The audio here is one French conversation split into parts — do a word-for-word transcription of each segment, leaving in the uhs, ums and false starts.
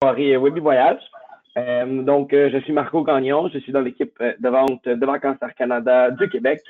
soirée Webby Voyage. Euh, donc, euh, je suis Marco Gagnon, je suis dans l'équipe de vente de Vacances Air Canada du Québec.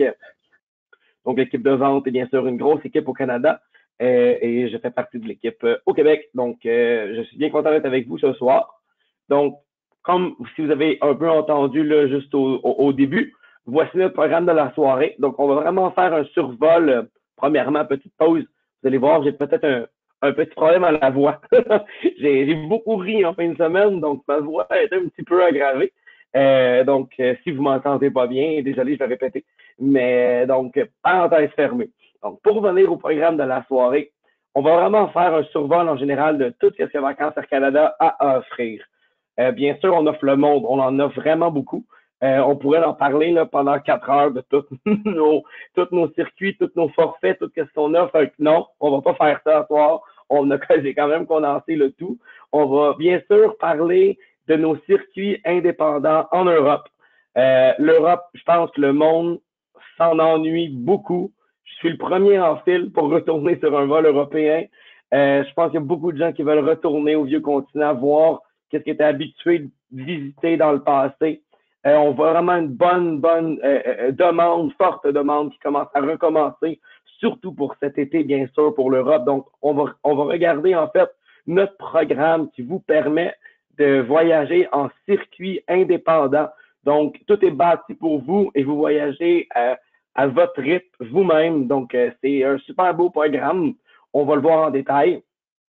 Donc, l'équipe de vente est bien sûr une grosse équipe au Canada euh, et je fais partie de l'équipe euh, au Québec. Donc, euh, je suis bien content d'être avec vous ce soir. Donc, comme si vous avez un peu entendu là, juste au, au, au début, voici notre programme de la soirée. Donc, on va vraiment faire un survol. Euh, premièrement, petite pause. Vous allez voir, j'ai peut-être un, un petit problème à la voix. j'ai beaucoup ri en fin de semaine, donc ma voix est un petit peu aggravée. Euh, donc, euh, si vous m'entendez pas bien, désolé, je vais répéter. Mais donc, parenthèse fermée. Donc, pour revenir au programme de la soirée, on va vraiment faire un survol en général de tout ce que Vacances Air Canada a à offrir. Euh, bien sûr, on offre le monde, on en offre vraiment beaucoup. Euh, on pourrait en parler là, pendant quatre heures de tous nos, tous nos circuits, tous nos forfaits, tout ce qu'on offre. Non, on va pas faire ça ce soir. On a j'ai quand même condensé le tout. On va bien sûr parler de nos circuits indépendants en Europe. Euh, L'Europe, je pense que le monde s'en ennuie beaucoup. Je suis le premier en file pour retourner sur un vol européen. Euh, je pense qu'il y a beaucoup de gens qui veulent retourner au vieux continent, voir qu'est-ce qu'ils étaient habitués de visiter dans le passé. Euh, on voit vraiment une bonne, bonne euh, euh, demande, forte demande qui commence à recommencer, surtout pour cet été, bien sûr, pour l'Europe. Donc, on va, on va regarder en fait notre programme qui vous permet de voyager en circuit indépendant. Donc, tout est bâti pour vous et vous voyagez à, à votre rythme vous-même. Donc, euh, c'est un super beau programme. On va le voir en détail.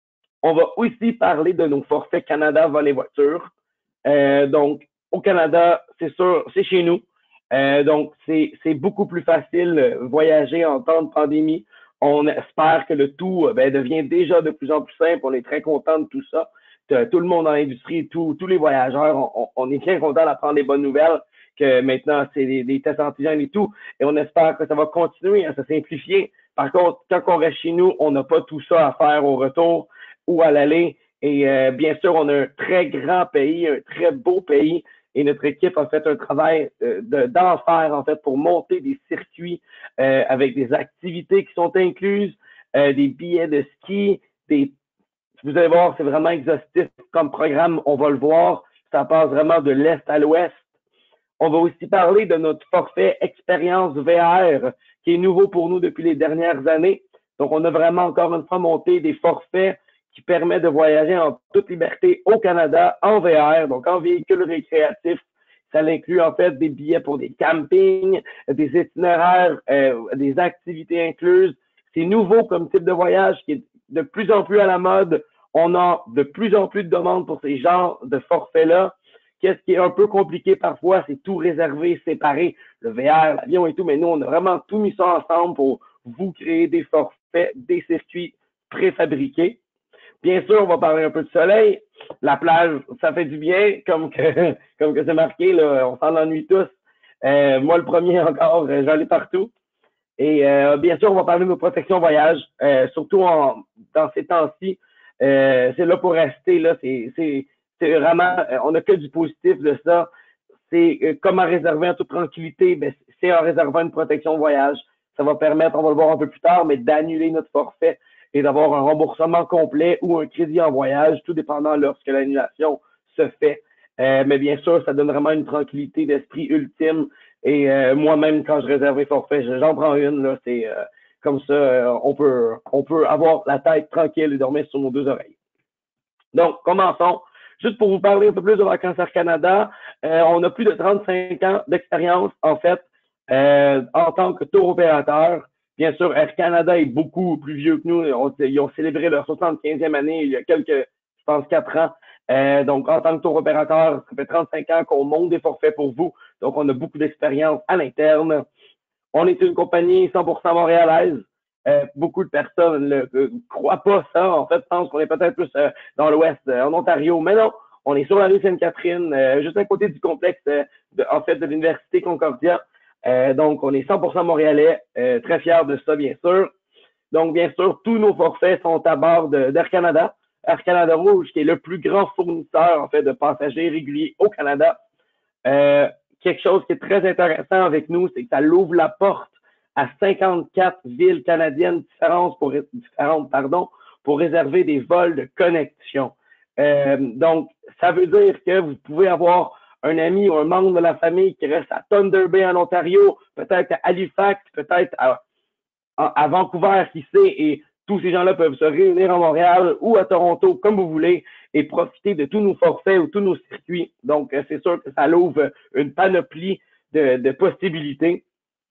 On va aussi parler de nos forfaits Canada vol et voiture. Euh, donc, au Canada, c'est sûr, c'est chez nous. Euh, donc, c'est beaucoup plus facile de voyager en temps de pandémie. On espère que le tout ben, devient déjà de plus en plus simple. On est très content de tout ça. Tout le monde dans l'industrie, tous les voyageurs, on, on est bien content d'apprendre les bonnes nouvelles, que maintenant, c'est des, des tests antigènes et tout. Et on espère que ça va continuer à se simplifier. Par contre, quand on reste chez nous, on n'a pas tout ça à faire au retour ou à l'aller. Et euh, bien sûr, on a un très grand pays, un très beau pays. Et notre équipe a fait un travail euh, d'enfer, en fait, pour monter des circuits euh, avec des activités qui sont incluses, euh, des billets de ski, des vous allez voir, c'est vraiment exhaustif comme programme, on va le voir. Ça passe vraiment de l'Est à l'Ouest. On va aussi parler de notre forfait expérience V R, qui est nouveau pour nous depuis les dernières années. Donc, on a vraiment encore une fois monté des forfaits qui permettent de voyager en toute liberté au Canada en V R, donc en véhicule récréatif. Ça inclut en fait des billets pour des campings, des itinéraires, euh, des activités incluses. C'est nouveau comme type de voyage qui est de plus en plus à la mode. On a de plus en plus de demandes pour ces genres de forfaits-là. Qu'est-ce qui est un peu compliqué parfois, c'est tout réservé, séparé, le V R, l'avion et tout, mais nous, on a vraiment tout mis ça ensemble pour vous créer des forfaits, des circuits préfabriqués. Bien sûr, on va parler un peu de soleil. La plage, ça fait du bien, comme que comme que c'est marqué, là, on s'en ennuie tous. Euh, moi, le premier encore, j'en ai partout. Et euh, bien sûr, on va parler de nos protections voyage, euh, surtout en, dans ces temps-ci. Euh, c'est là pour rester, là. C'est vraiment, on n'a que du positif de ça. C'est euh, comment réserver en toute tranquillité, ben, c'est en réservant une protection voyage. Ça va permettre, on va le voir un peu plus tard, mais d'annuler notre forfait et d'avoir un remboursement complet ou un crédit en voyage, tout dépendant lorsque l'annulation se fait. Euh, mais bien sûr, ça donne vraiment une tranquillité d'esprit ultime. Et euh, moi-même, quand je réserve les forfaits, j'en prends une. Là, c'est euh, comme ça, euh, on peut on peut avoir la tête tranquille et dormir sur nos deux oreilles. Donc, commençons. Juste pour vous parler un peu plus de Vacances Air Canada, euh, on a plus de trente-cinq ans d'expérience, en fait, euh, en tant que tour opérateur. Bien sûr, Air Canada est beaucoup plus vieux que nous. On, ils ont célébré leur soixante-quinzième année il y a quelques, je pense, quatre ans. Euh, donc, en tant que tour opérateur, ça fait trente-cinq ans qu'on monte des forfaits pour vous. Donc, on a beaucoup d'expérience à l'interne. On est une compagnie cent pour cent montréalaise. Euh, beaucoup de personnes ne euh, croient pas ça. En fait, pensent qu'on est peut-être plus euh, dans l'Ouest, euh, en Ontario. Mais non, on est sur la rue Sainte-Catherine, euh, juste à côté du complexe, euh, de, en fait, de l'Université Concordia. Euh, donc, on est cent pour cent montréalais. Euh, très fiers de ça, bien sûr. Donc, bien sûr, tous nos forfaits sont à bord d'Air Canada. Air Canada Rouge, qui est le plus grand fournisseur, en fait, de passagers réguliers au Canada. Euh, quelque chose qui est très intéressant avec nous, c'est que ça l'ouvre la porte à cinquante-quatre villes canadiennes différentes pour, différentes, pardon, pour réserver des vols de connexion. Euh, donc, Ça veut dire que vous pouvez avoir un ami ou un membre de la famille qui reste à Thunder Bay en Ontario, peut-être à Halifax, peut-être à, à Vancouver, qui sait, et tous ces gens-là peuvent se réunir à Montréal ou à Toronto, comme vous voulez, et profiter de tous nos forfaits ou tous nos circuits. Donc, c'est sûr que ça ouvre une panoplie de, de possibilités.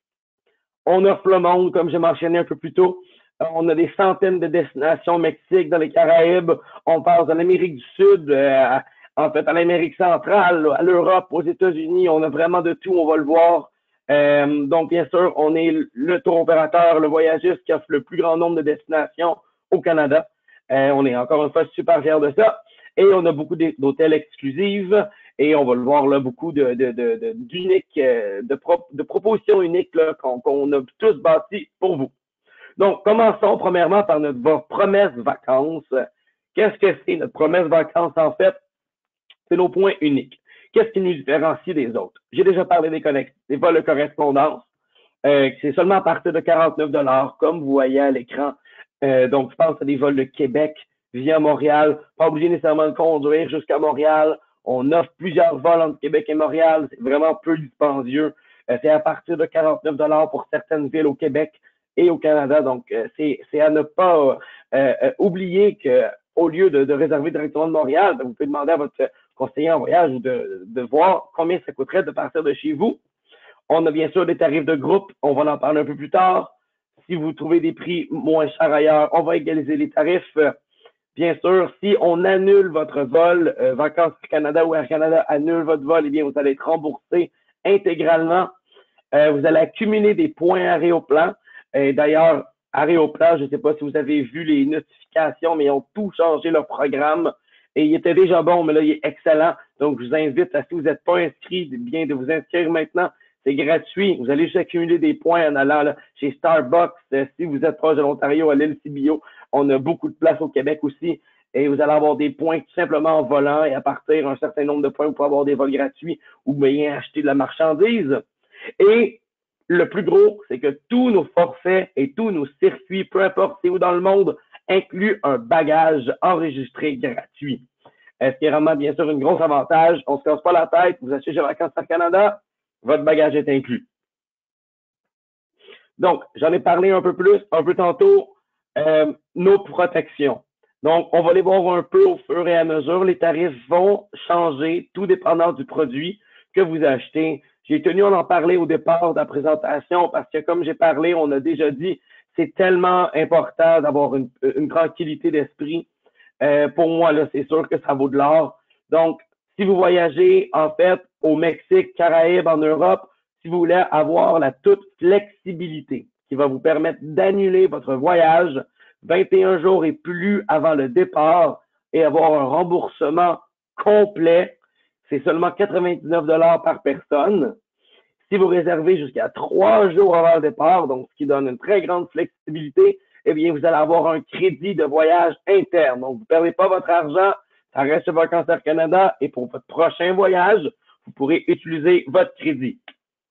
On offre le monde, comme j'ai mentionné un peu plus tôt. On a des centaines de destinations au Mexique, dans les Caraïbes. On passe de l'Amérique du Sud, euh, en fait, à l'Amérique centrale, à l'Europe, aux États-Unis. On a vraiment de tout, on va le voir. Euh, donc, bien sûr, on est le tour opérateur, le voyagiste qui offre le plus grand nombre de destinations au Canada. Euh, on est encore une fois super fiers de ça. Et on a beaucoup d'hôtels exclusifs et on va le voir là, beaucoup de, de, de, d'uniques, de, de, pro, de propositions uniques qu'on qu'on a tous bâties pour vous. Donc, commençons premièrement par notre promesse vacances. Qu'est-ce que c'est notre promesse vacances en fait? C'est nos points uniques. Qu'est-ce qui nous différencie des autres? J'ai déjà parlé des, des vols de correspondance. Euh, c'est seulement à partir de quarante-neuf dollars, comme vous voyez à l'écran. Euh, donc, je pense à des vols de Québec via Montréal. Pas obligé nécessairement de conduire jusqu'à Montréal. On offre plusieurs vols entre Québec et Montréal. C'est vraiment peu dispendieux. Euh, c'est à partir de quarante-neuf dollars pour certaines villes au Québec et au Canada. Donc, euh, c'est à ne pas euh, euh, oublier qu'au lieu de, de réserver directement de Montréal, vous pouvez demander à votre conseiller en voyage de, de voir combien ça coûterait de partir de chez vous. On a bien sûr des tarifs de groupe. On va en parler un peu plus tard. Si vous trouvez des prix moins chers ailleurs, on va égaliser les tarifs. Bien sûr, si on annule votre vol, euh, Vacances Canada ou Air Canada annule votre vol, eh bien, vous allez être remboursé intégralement. Euh, vous allez accumuler des points Aéroplan. Euh, D'ailleurs, Aéroplan, je ne sais pas si vous avez vu les notifications, mais ils ont tout changé leur programme. Et il était déjà bon, mais là, il est excellent. Donc, je vous invite, à, si vous n'êtes pas inscrit, bien de vous inscrire maintenant. C'est gratuit. Vous allez juste accumuler des points en allant là, chez Starbucks. Euh, si vous êtes proche de l'Ontario, à l'île Cibio, on a beaucoup de place au Québec aussi. Et vous allez avoir des points tout simplement en volant. Et à partir d'un certain nombre de points, vous pouvez avoir des vols gratuits ou bien acheter de la marchandise. Et le plus gros, c'est que tous nos forfaits et tous nos circuits, peu importe c'est où dans le monde, incluent un bagage enregistré gratuit. Ce qui est vraiment, bien sûr, un gros avantage. On ne se casse pas la tête. Vous achetez chez Vacances Air Canada, votre bagage est inclus. Donc, j'en ai parlé un peu plus, un peu tantôt, euh, nos protections. Donc, on va les voir un peu au fur et à mesure. Les tarifs vont changer, tout dépendant du produit que vous achetez. J'ai tenu à en parler au départ de la présentation parce que, comme j'ai parlé, on a déjà dit, c'est tellement important d'avoir une, une tranquillité d'esprit. Euh, pour moi, là, c'est sûr que ça vaut de l'or. Donc, si vous voyagez, en fait, au Mexique, Caraïbes, en Europe, si vous voulez avoir la toute flexibilité qui va vous permettre d'annuler votre voyage vingt et un jours et plus avant le départ et avoir un remboursement complet, c'est seulement quatre-vingt-dix-neuf dollars par personne. Si vous réservez jusqu'à trois jours avant le départ, donc ce qui donne une très grande flexibilité, eh bien, vous allez avoir un crédit de voyage interne. Donc, vous ne perdez pas votre argent, ça reste chez Vacances Air Canada et pour votre prochain voyage, vous pourrez utiliser votre crédit.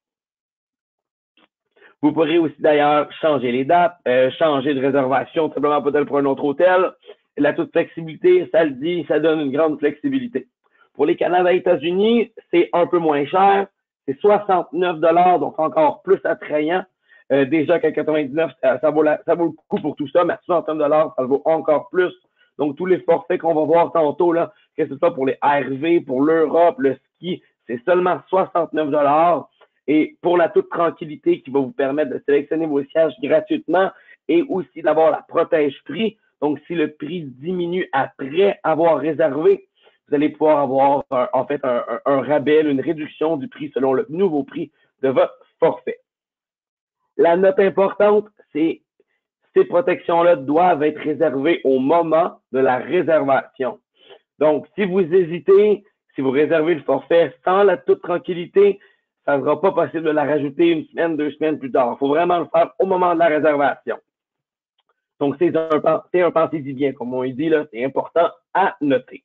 Vous pourrez aussi d'ailleurs changer les dates, euh, changer de réservation, simplement peut-être pour un autre hôtel. La toute flexibilité, ça le dit, ça donne une grande flexibilité. Pour les Canada et États-Unis, c'est un peu moins cher. C'est soixante-neuf dollars, donc encore plus attrayant. Euh, déjà qu'à quatre-vingt-dix-neuf, ça, ça, vaut la, ça vaut le coup pour tout ça, mais à soixante-neuf dollars, ça vaut encore plus. Donc, tous les forfaits qu'on va voir tantôt, là, que ce soit pour les R V, pour l'Europe, le ski, c'est seulement soixante-neuf dollars. Et pour la toute tranquillité qui va vous permettre de sélectionner vos sièges gratuitement et aussi d'avoir la protège-prix. Donc, si le prix diminue après avoir réservé, vous allez pouvoir avoir un, en fait un, un, un rabais, une réduction du prix selon le nouveau prix de votre forfait. La note importante, c'est ces protections-là doivent être réservées au moment de la réservation. Donc, si vous hésitez, si vous réservez le forfait sans la toute tranquillité, ça ne sera pas possible de la rajouter une semaine, deux semaines plus tard. Il faut vraiment le faire au moment de la réservation. Donc, c'est un, un pensez-y bien, comme on dit, là, c'est important à noter.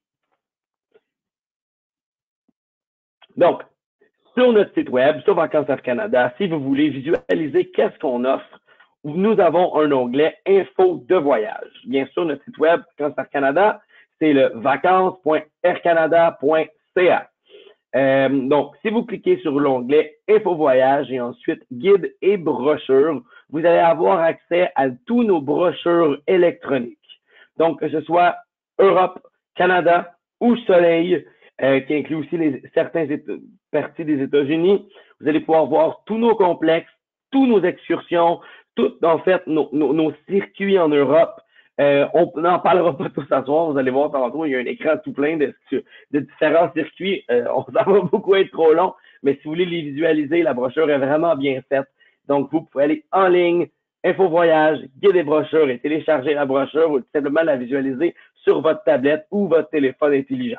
Donc, sur notre site web, sur Vacances Air Canada, si vous voulez visualiser qu'est-ce qu'on offre, nous avons un onglet Info de voyage. Bien sûr, notre site web, Vacances Air Canada, c'est le vacances point air canada point c a. Euh, donc, si vous cliquez sur l'onglet Info Voyage et ensuite Guide et brochures, vous allez avoir accès à tous nos brochures électroniques. Donc, que ce soit Europe, Canada ou Soleil, euh, qui inclut aussi les, certains parties des États-Unis, vous allez pouvoir voir tous nos complexes, tous nos excursions, tout, en fait, nos, nos, nos circuits en Europe. Euh, on n'en parlera pas tous ce soir, vous allez voir tantôt, il y a un écran tout plein de, de différents circuits. Euh, on ça va beaucoup être trop long, mais si vous voulez les visualiser, la brochure est vraiment bien faite. Donc, vous pouvez aller en ligne, Info Voyage, guide des brochures et télécharger la brochure ou tout simplement la visualiser sur votre tablette ou votre téléphone intelligent.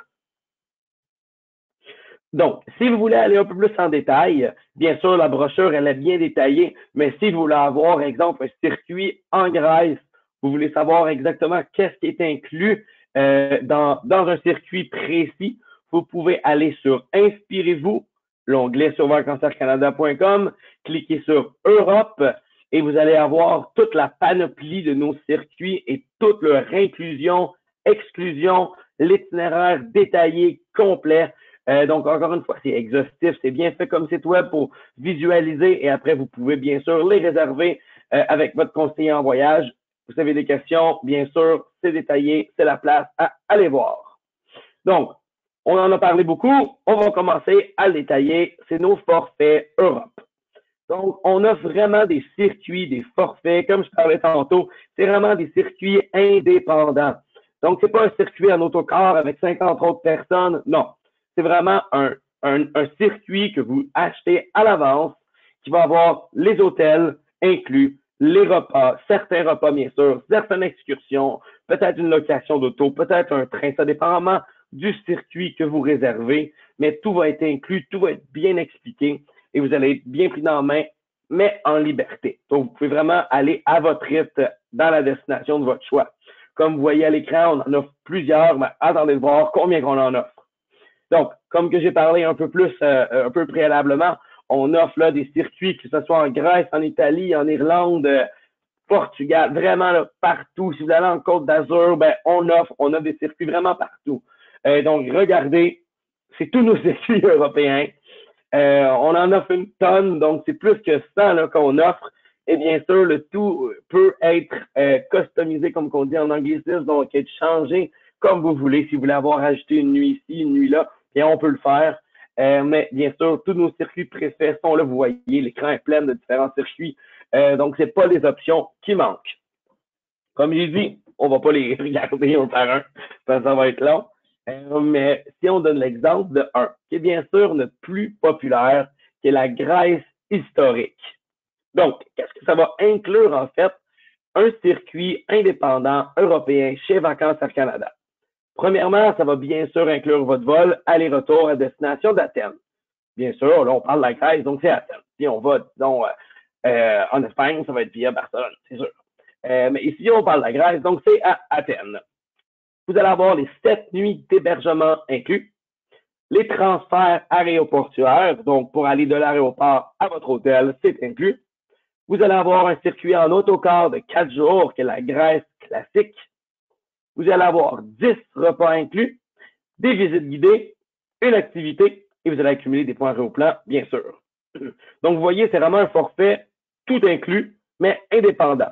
Donc, si vous voulez aller un peu plus en détail, bien sûr, la brochure, elle est bien détaillée, mais si vous voulez avoir, exemple, un circuit en Grèce, vous voulez savoir exactement qu'est-ce qui est inclus euh, dans, dans un circuit précis, vous pouvez aller sur Inspirez-vous, l'onglet sur vacances air canada point com, cliquez sur Europe et vous allez avoir toute la panoplie de nos circuits et toute leur inclusion, exclusion, l'itinéraire détaillé, complet. Euh, donc, encore une fois, c'est exhaustif, c'est bien fait comme site web pour visualiser et après, vous pouvez bien sûr les réserver euh, avec votre conseiller en voyage. Vous avez des questions, bien sûr, c'est détaillé, c'est la place à aller voir. Donc, on en a parlé beaucoup, on va commencer à le détailler, c'est nos forfaits Europe. Donc, on a vraiment des circuits, des forfaits, comme je parlais tantôt, c'est vraiment des circuits indépendants. Donc, c'est pas un circuit en autocar avec cinquante autres personnes, non. C'est vraiment un, un, un circuit que vous achetez à l'avance qui va avoir les hôtels inclus, les repas, certains repas bien sûr, certaines excursions, peut-être une location d'auto, peut-être un train, ça dépend vraiment du circuit que vous réservez, mais tout va être inclus, tout va être bien expliqué et vous allez être bien pris dans la main, mais en liberté. Donc, vous pouvez vraiment aller à votre rythme dans la destination de votre choix. Comme vous voyez à l'écran, on en offre plusieurs, mais attendez de voir combien qu'on en offre. Donc, comme que j'ai parlé un peu plus, euh, un peu préalablement, on offre là des circuits, que ce soit en Grèce, en Italie, en Irlande, euh, Portugal, vraiment là, partout. Si vous allez en Côte d'Azur, ben, on offre, on offre des circuits vraiment partout. Euh, donc, regardez, c'est tous nos circuits européens. Euh, on en offre une tonne, donc c'est plus que ça qu'on offre. Et bien sûr, le tout peut être euh, customisé, comme on dit en anglicisme, donc être changé comme vous voulez. Si vous voulez avoir ajouté une nuit ici, une nuit là, bien on peut le faire. Euh, mais bien sûr, tous nos circuits préfets sont là, vous voyez, l'écran est plein de différents circuits. Euh, donc, c'est pas les options qui manquent. Comme j'ai dit, on va pas les regarder un par un, parce que ça va être long. Euh, mais si on donne l'exemple de un, qui est bien sûr notre plus populaire, qui est la Grèce historique. Donc, qu'est-ce que ça va inclure en fait? Un circuit indépendant européen chez Vacances Air Canada. Premièrement, ça va bien sûr inclure votre vol aller-retour à destination d'Athènes. Bien sûr, là, on parle de la Grèce, donc c'est Athènes. Si on va, disons, euh, en Espagne, ça va être via Barcelone, c'est sûr. Euh, mais ici, on parle de la Grèce, donc c'est à Athènes. Vous allez avoir les sept nuits d'hébergement inclus, les transferts aéroportuaires, donc pour aller de l'aéroport à votre hôtel, c'est inclus. Vous allez avoir un circuit en autocar de quatre jours, qui est la Grèce classique. Vous allez avoir dix repas inclus, des visites guidées, une activité, et vous allez accumuler des points Aéroplan, bien sûr. Donc, vous voyez, c'est vraiment un forfait tout inclus, mais indépendant.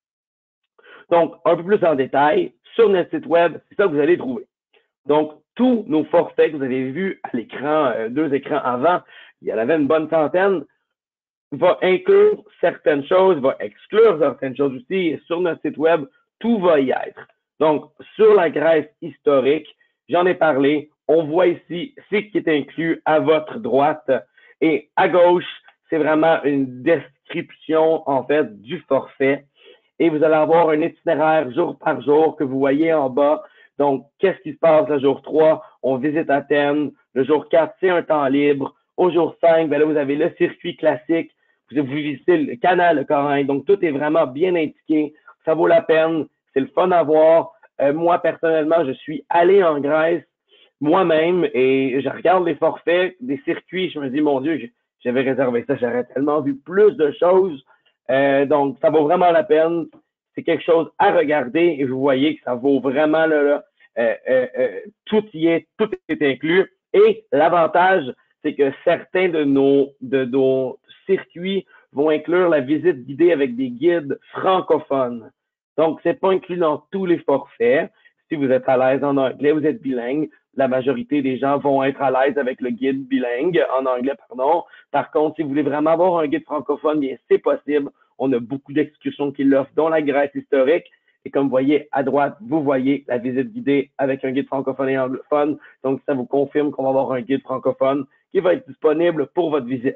Donc, un peu plus en détail, sur notre site web, c'est ça que vous allez trouver. Donc, tous nos forfaits que vous avez vus à l'écran, euh, deux écrans avant, il y en avait une bonne centaine, va inclure certaines choses, va exclure certaines choses aussi. Et sur notre site web, tout va y être. Donc, sur la Grèce historique, j'en ai parlé. On voit ici ce qui est inclus à votre droite. Et à gauche, c'est vraiment une description, en fait, du forfait. Et vous allez avoir un itinéraire jour par jour que vous voyez en bas. Donc, qu'est-ce qui se passe le jour trois? On visite Athènes. Le jour quatre, c'est un temps libre. Au jour cinq, ben là, vous avez le circuit classique. Vous visitez le canal de Corinthe. Donc, tout est vraiment bien indiqué. Ça vaut la peine. C'est le fun à voir. Euh, moi, personnellement, je suis allé en Grèce moi-même et je regarde les forfaits des circuits. Je me dis, mon Dieu, j'avais réservé ça. J'aurais tellement vu plus de choses. Euh, donc, ça vaut vraiment la peine. C'est quelque chose à regarder et vous voyez que ça vaut vraiment là, là, euh, euh, euh, tout y est, tout est inclus. Et l'avantage, c'est que certains de nos, de nos circuits vont inclure la visite guidée avec des guides francophones. Donc, c'est pas inclus dans tous les forfaits. Si vous êtes à l'aise en anglais, vous êtes bilingue, la majorité des gens vont être à l'aise avec le guide bilingue, en anglais, pardon. Par contre, si vous voulez vraiment avoir un guide francophone, bien, c'est possible. On a beaucoup d'excursions qui l'offrent, dont la Grèce historique. Et comme vous voyez à droite, vous voyez la visite guidée avec un guide francophone et anglophone. Donc, ça vous confirme qu'on va avoir un guide francophone qui va être disponible pour votre visite.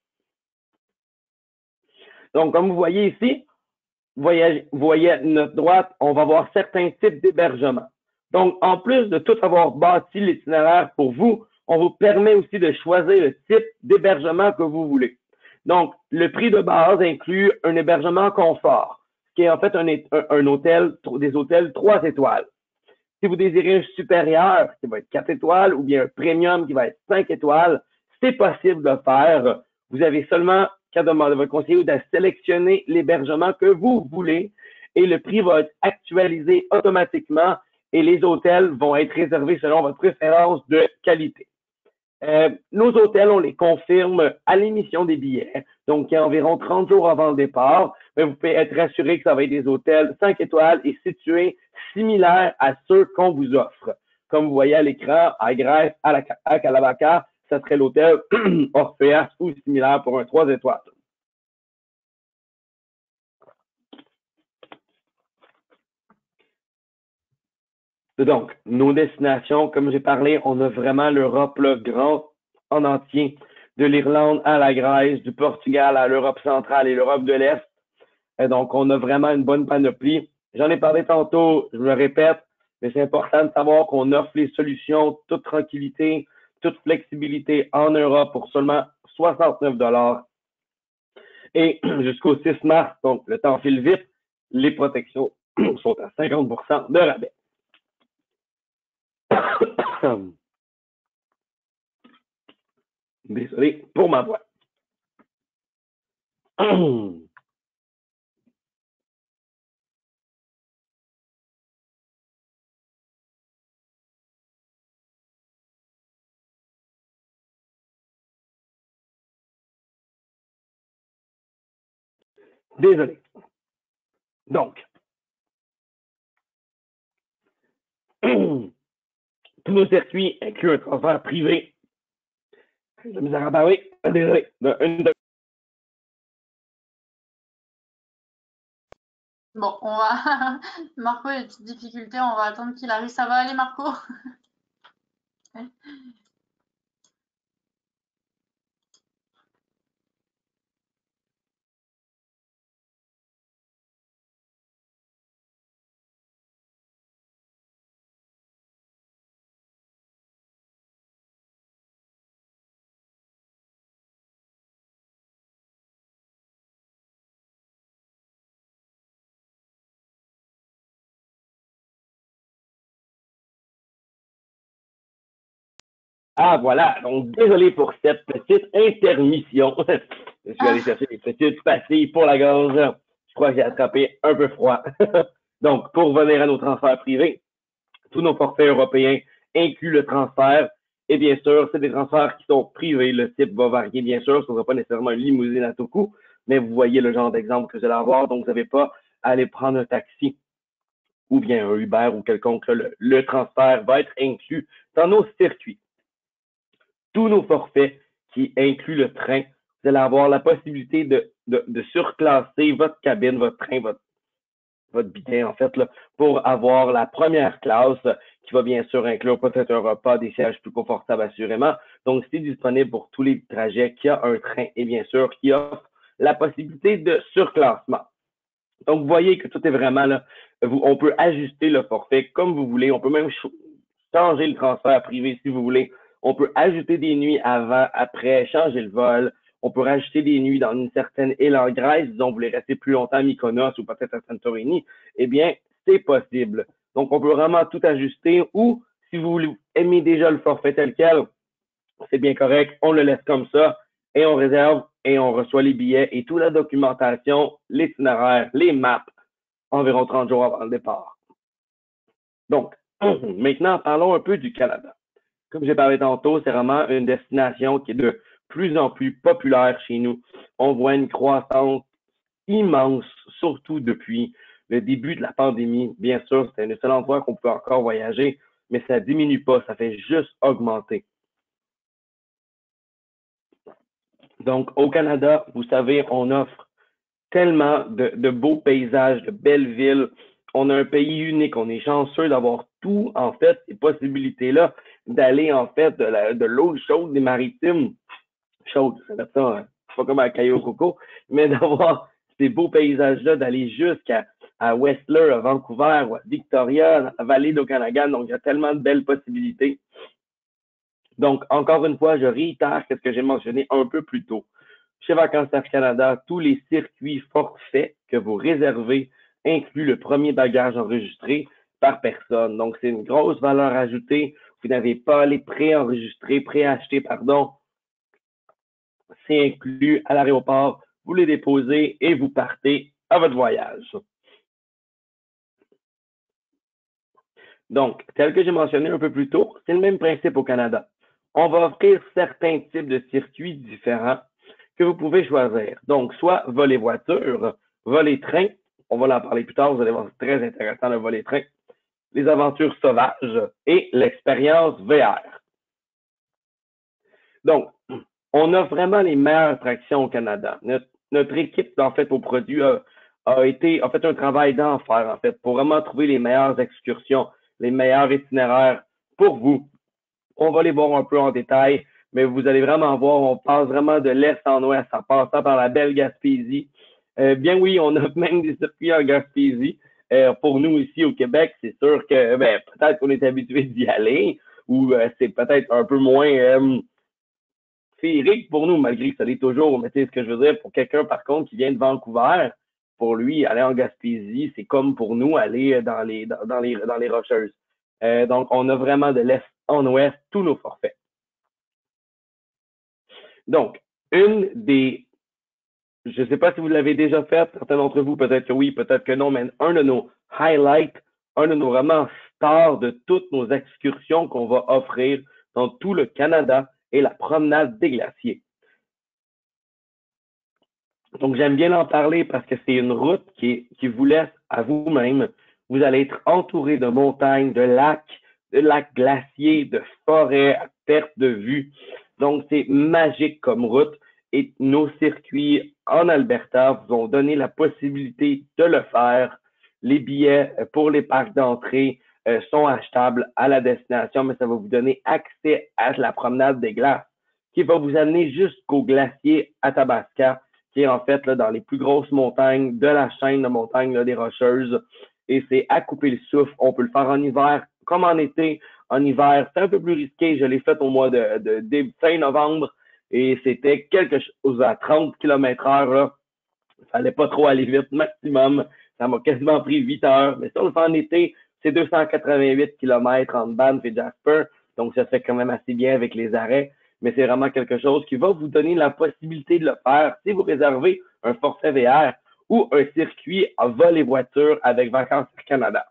Donc, comme vous voyez ici, vous voyez, vous voyez à notre droite, on va voir certains types d'hébergement. Donc, en plus de tout avoir bâti l'itinéraire pour vous, on vous permet aussi de choisir le type d'hébergement que vous voulez. Donc, le prix de base inclut un hébergement confort, qui est en fait un, un, un hôtel, des hôtels trois étoiles. Si vous désirez un supérieur, qui va être quatre étoiles, ou bien un premium qui va être cinq étoiles, c'est possible de faire. Vous avez seulement qu'à demander à votre conseiller de sélectionner l'hébergement que vous voulez et le prix va être actualisé automatiquement et les hôtels vont être réservés selon votre préférence de qualité. Euh, nos hôtels, on les confirme à l'émission des billets, donc environ trente jours avant le départ. Mais vous pouvez être rassuré que ça va être des hôtels cinq étoiles et situés similaires à ceux qu'on vous offre. Comme vous voyez à l'écran, à Grèce, à, la, à Kalabaka, ça serait l'hôtel Orpheas ou similaire pour un trois étoiles. Donc, nos destinations, comme j'ai parlé, on a vraiment l'Europe grand en entier, de l'Irlande à la Grèce, du Portugal à l'Europe centrale et l'Europe de l'Est. Et donc, on a vraiment une bonne panoplie. J'en ai parlé tantôt, je me répète, mais c'est important de savoir qu'on offre les solutions toute tranquillité, toute flexibilité en Europe pour seulement soixante-neuf dollars. Et jusqu'au six mars, donc le temps file vite, les protections sont à cinquante pour cent de rabais. Désolé pour ma voix. Désolé. Donc, tous nos circuits incluent un transfert privé. J'ai misère à parler. Désolé. De, une de... Bon, on va. Marco a des petites difficultés, on va attendre qu'il arrive. Ça va aller, Marco? Ah, voilà. Donc, désolé pour cette petite intermission. Je suis allé chercher des petites pastilles pour la gorge. Je crois que j'ai attrapé un peu froid. Donc, pour revenir à nos transferts privés, tous nos forfaits européens incluent le transfert. Et bien sûr, c'est des transferts qui sont privés. Le type va varier, bien sûr. Ce ne sera pas nécessairement une limousine à tout coup, mais vous voyez le genre d'exemple que vous allez avoir. Donc, vous n'avez pas à aller prendre un taxi ou bien un Uber ou quelconque. Le, le transfert va être inclus dans nos circuits. Tous nos forfaits qui incluent le train, vous allez avoir la possibilité de, de, de surclasser votre cabine, votre train, votre, votre billet, en fait, là, pour avoir la première classe qui va bien sûr inclure peut-être un repas, des sièges plus confortables assurément. Donc, c'est disponible pour tous les trajets qui a un train et bien sûr qui offre la possibilité de surclassement. Donc, vous voyez que tout est vraiment là. Vous, on peut ajuster le forfait comme vous voulez. On peut même changer le transfert privé si vous voulez. On peut ajouter des nuits avant, après, changer le vol. On peut rajouter des nuits dans une certaine île en Grèce, disons, vous voulez rester plus longtemps à Mykonos ou peut-être à Santorini. Eh bien, c'est possible. Donc, on peut vraiment tout ajuster ou si vous aimez déjà le forfait tel quel, c'est bien correct, on le laisse comme ça et on réserve et on reçoit les billets et toute la documentation, l'itinéraire, les maps, environ trente jours avant le départ. Donc, Maintenant, parlons un peu du Canada. Comme j'ai parlé tantôt, c'est vraiment une destination qui est de plus en plus populaire chez nous. On voit une croissance immense, surtout depuis le début de la pandémie. Bien sûr, c'était le seul endroit qu'on peut encore voyager, mais ça diminue pas, ça fait juste augmenter. Donc, au Canada, vous savez, on offre tellement de, de beaux paysages, de belles villes. On a un pays unique, on est chanceux d'avoir tout, en fait, ces possibilités-là, d'aller, en fait, de, la, de l'eau chaude des maritimes, chaude, ça va être ça, hein, pas comme à Caillou Coco, mais d'avoir ces beaux paysages-là, d'aller jusqu'à à Whistler, à Vancouver, ou à Victoria, dans la vallée d'Okanagan. Donc, il y a tellement de belles possibilités. Donc, encore une fois, je réitère ce que j'ai mentionné un peu plus tôt. Chez Vacances Air Canada, tous les circuits forfaits que vous réservez incluent le premier bagage enregistré par personne. Donc, c'est une grosse valeur ajoutée. Vous n'avez pas à les préenregistrer, préacheter, pardon. C'est inclus à l'aéroport. Vous les déposez et vous partez à votre voyage. Donc, tel que j'ai mentionné un peu plus tôt, c'est le même principe au Canada. On va offrir certains types de circuits différents que vous pouvez choisir. Donc, soit voler voiture, voler train, on va en parler plus tard, vous allez voir, c'est très intéressant le voler train, les aventures sauvages et l'expérience V R. Donc, on a vraiment les meilleures attractions au Canada. Notre, notre équipe, en fait, au produit a, a été, a fait un travail d'enfer, en fait, pour vraiment trouver les meilleures excursions, les meilleurs itinéraires pour vous. On va les voir un peu en détail, mais vous allez vraiment voir, on passe vraiment de l'est en ouest, en passant par la belle Gaspésie. Euh, bien oui, on a même des circuits en Gaspésie. Euh, pour nous ici au Québec, c'est sûr que ben, peut-être qu'on est habitué d'y aller, ou euh, c'est peut-être un peu moins euh, féerique pour nous, malgré que ça l'est toujours. Mais tu sais ce que je veux dire, pour quelqu'un par contre qui vient de Vancouver, pour lui, aller en Gaspésie, c'est comme pour nous aller dans les dans, dans les dans les Rocheuses. Euh, donc, on a vraiment de l'est en ouest tous nos forfaits. Donc, une des, je ne sais pas si vous l'avez déjà fait, certains d'entre vous, peut-être que oui, peut-être que non, mais un de nos highlights, un de nos vraiment stars de toutes nos excursions qu'on va offrir dans tout le Canada est la promenade des glaciers. Donc, j'aime bien en parler parce que c'est une route qui, est, qui vous laisse à vous-même. Vous allez être entouré de montagnes, de lacs, de lacs glaciers, de forêts à perte de vue. Donc, c'est magique comme route et nos circuits en Alberta vous ont donné la possibilité de le faire. Les billets pour les parcs d'entrée euh, sont achetables à la destination, mais ça va vous donner accès à la promenade des glaces qui va vous amener jusqu'au glacier Athabasca, qui est en fait là, dans les plus grosses montagnes de la chaîne de montagnes là, des Rocheuses. Et c'est à couper le souffle. On peut le faire en hiver comme en été. En hiver, c'est un peu plus risqué. Je l'ai fait au mois de, de, de fin novembre et c'était quelque chose à trente kilomètres heure. Là. Il fallait pas trop aller vite, maximum. Ça m'a quasiment pris huit heures. Mais si on le fait en été, c'est deux cent quatre-vingt-huit kilomètres entre Banff et Jasper. Donc, ça fait quand même assez bien avec les arrêts. Mais c'est vraiment quelque chose qui va vous donner la possibilité de le faire si vous réservez un forfait V R ou un circuit à vol et voiture avec Vacances Air Canada.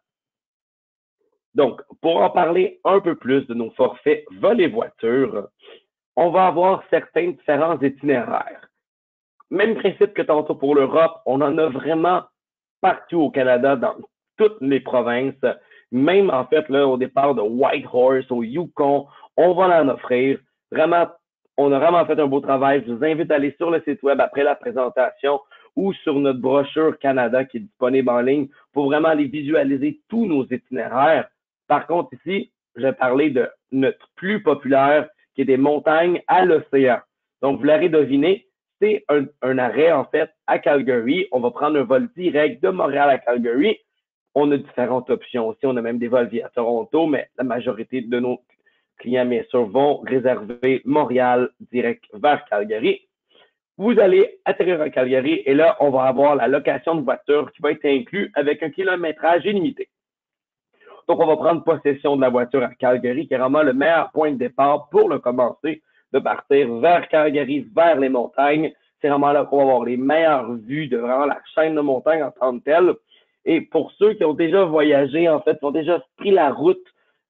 Donc, pour en parler un peu plus de nos forfaits vol et voiture, on va avoir certains différents itinéraires. Même principe que tantôt pour l'Europe, on en a vraiment partout au Canada, dans toutes les provinces. Même en fait, là, au départ de Whitehorse, au Yukon, on va en offrir. Vraiment, on a vraiment fait un beau travail. Je vous invite à aller sur le site web après la présentation ou sur notre brochure Canada qui est disponible en ligne pour vraiment aller visualiser tous nos itinéraires. Par contre, ici, je vais parler de notre plus populaire qui est des montagnes à l'océan. Donc, vous l'aurez deviné, c'est un, un arrêt, en fait, à Calgary. On va prendre un vol direct de Montréal à Calgary. On a différentes options aussi. On a même des vols via Toronto, mais la majorité de nos clients, bien sûr, vont réserver Montréal direct vers Calgary. Vous allez atterrir à Calgary et là, on va avoir la location de voiture qui va être inclue avec un kilométrage illimité. Donc, on va prendre possession de la voiture à Calgary, qui est vraiment le meilleur point de départ pour le commencer, de partir vers Calgary, vers les montagnes. C'est vraiment là qu'on va avoir les meilleures vues de vraiment la chaîne de montagnes en tant que telle. Et pour ceux qui ont déjà voyagé, en fait, qui ont déjà pris la route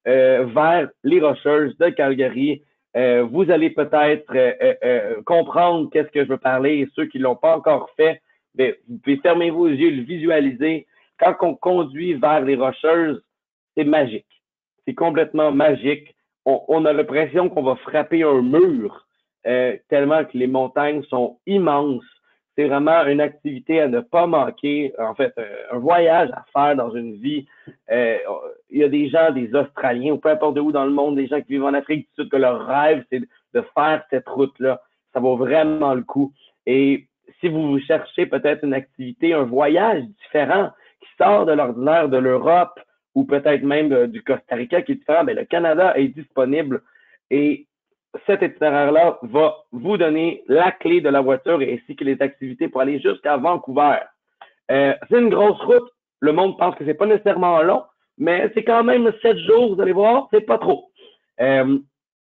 euh, vers les Rocheuses de Calgary. Euh, vous allez peut-être euh, euh, comprendre qu'est-ce que je veux parler. Et ceux qui ne l'ont pas encore fait, bien, vous pouvez fermer vos yeux, le visualiser. Quand on conduit vers les Rocheuses, c'est magique. C'est complètement magique. On, on a l'impression qu'on va frapper un mur euh, tellement que les montagnes sont immenses. C'est vraiment une activité à ne pas manquer. En fait, euh, un voyage à faire dans une vie. Euh, il y a des gens, des Australiens, ou peu importe où dans le monde, des gens qui vivent en Afrique du Sud, que leur rêve, c'est de faire cette route-là. Ça vaut vraiment le coup. Et si vous cherchez peut-être une activité, un voyage différent qui sort de l'ordinaire de l'Europe ou peut-être même de, du Costa Rica qui est différent, bien, le Canada est disponible et cet itinéraire-là va vous donner la clé de la voiture et ainsi que les activités pour aller jusqu'à Vancouver. Euh, c'est une grosse route. Le monde pense que c'est pas nécessairement long, mais c'est quand même sept jours, vous allez voir, c'est pas trop. Euh,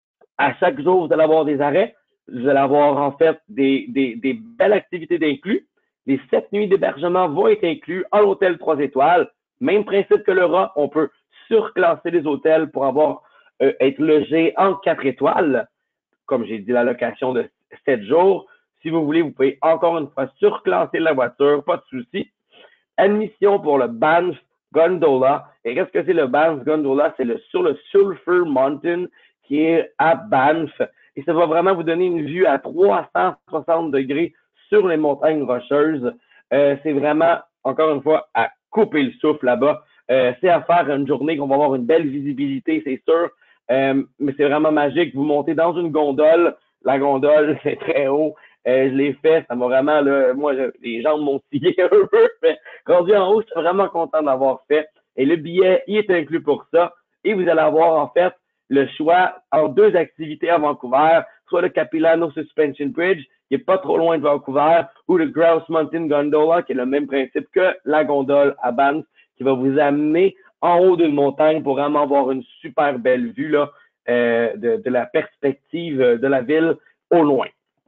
à chaque jour, vous allez avoir des arrêts. Vous allez avoir en fait des, des, des belles activités d'inclus. Les sept nuits d'hébergement vont être inclus en hôtel trois étoiles. Même principe que l'Euro, on peut surclasser les hôtels pour avoir euh, être logé en quatre étoiles. Comme j'ai dit, la location de sept jours. Si vous voulez, vous pouvez encore une fois surclasser la voiture, pas de souci. Admission pour le Banff Gondola. Et qu'est-ce que c'est le Banff Gondola? C'est le, sur le Sulphur Mountain qui est à Banff. Et ça va vraiment vous donner une vue à trois cent soixante degrés sur les montagnes rocheuses. Euh, c'est vraiment, encore une fois, à couper le souffle là-bas. Euh, c'est à faire une journée qu'on va avoir une belle visibilité, c'est sûr. Euh, mais c'est vraiment magique. Vous montez dans une gondole. La gondole, c'est très haut. Euh, je l'ai fait. Ça m'a vraiment, là, moi, je, les jambes m'ont scié un peu. Mais rendu en haut, je suis vraiment content d'avoir fait. Et le billet, il est inclus pour ça. Et vous allez avoir, en fait, le choix en deux activités à Vancouver, soit le Capilano Suspension Bridge, qui est pas trop loin de Vancouver, ou le Grouse Mountain Gondola, qui est le même principe que la gondole à Banff, qui va vous amener en haut d'une montagne pour vraiment avoir une super belle vue là, euh, de, de la perspective de la ville au loin.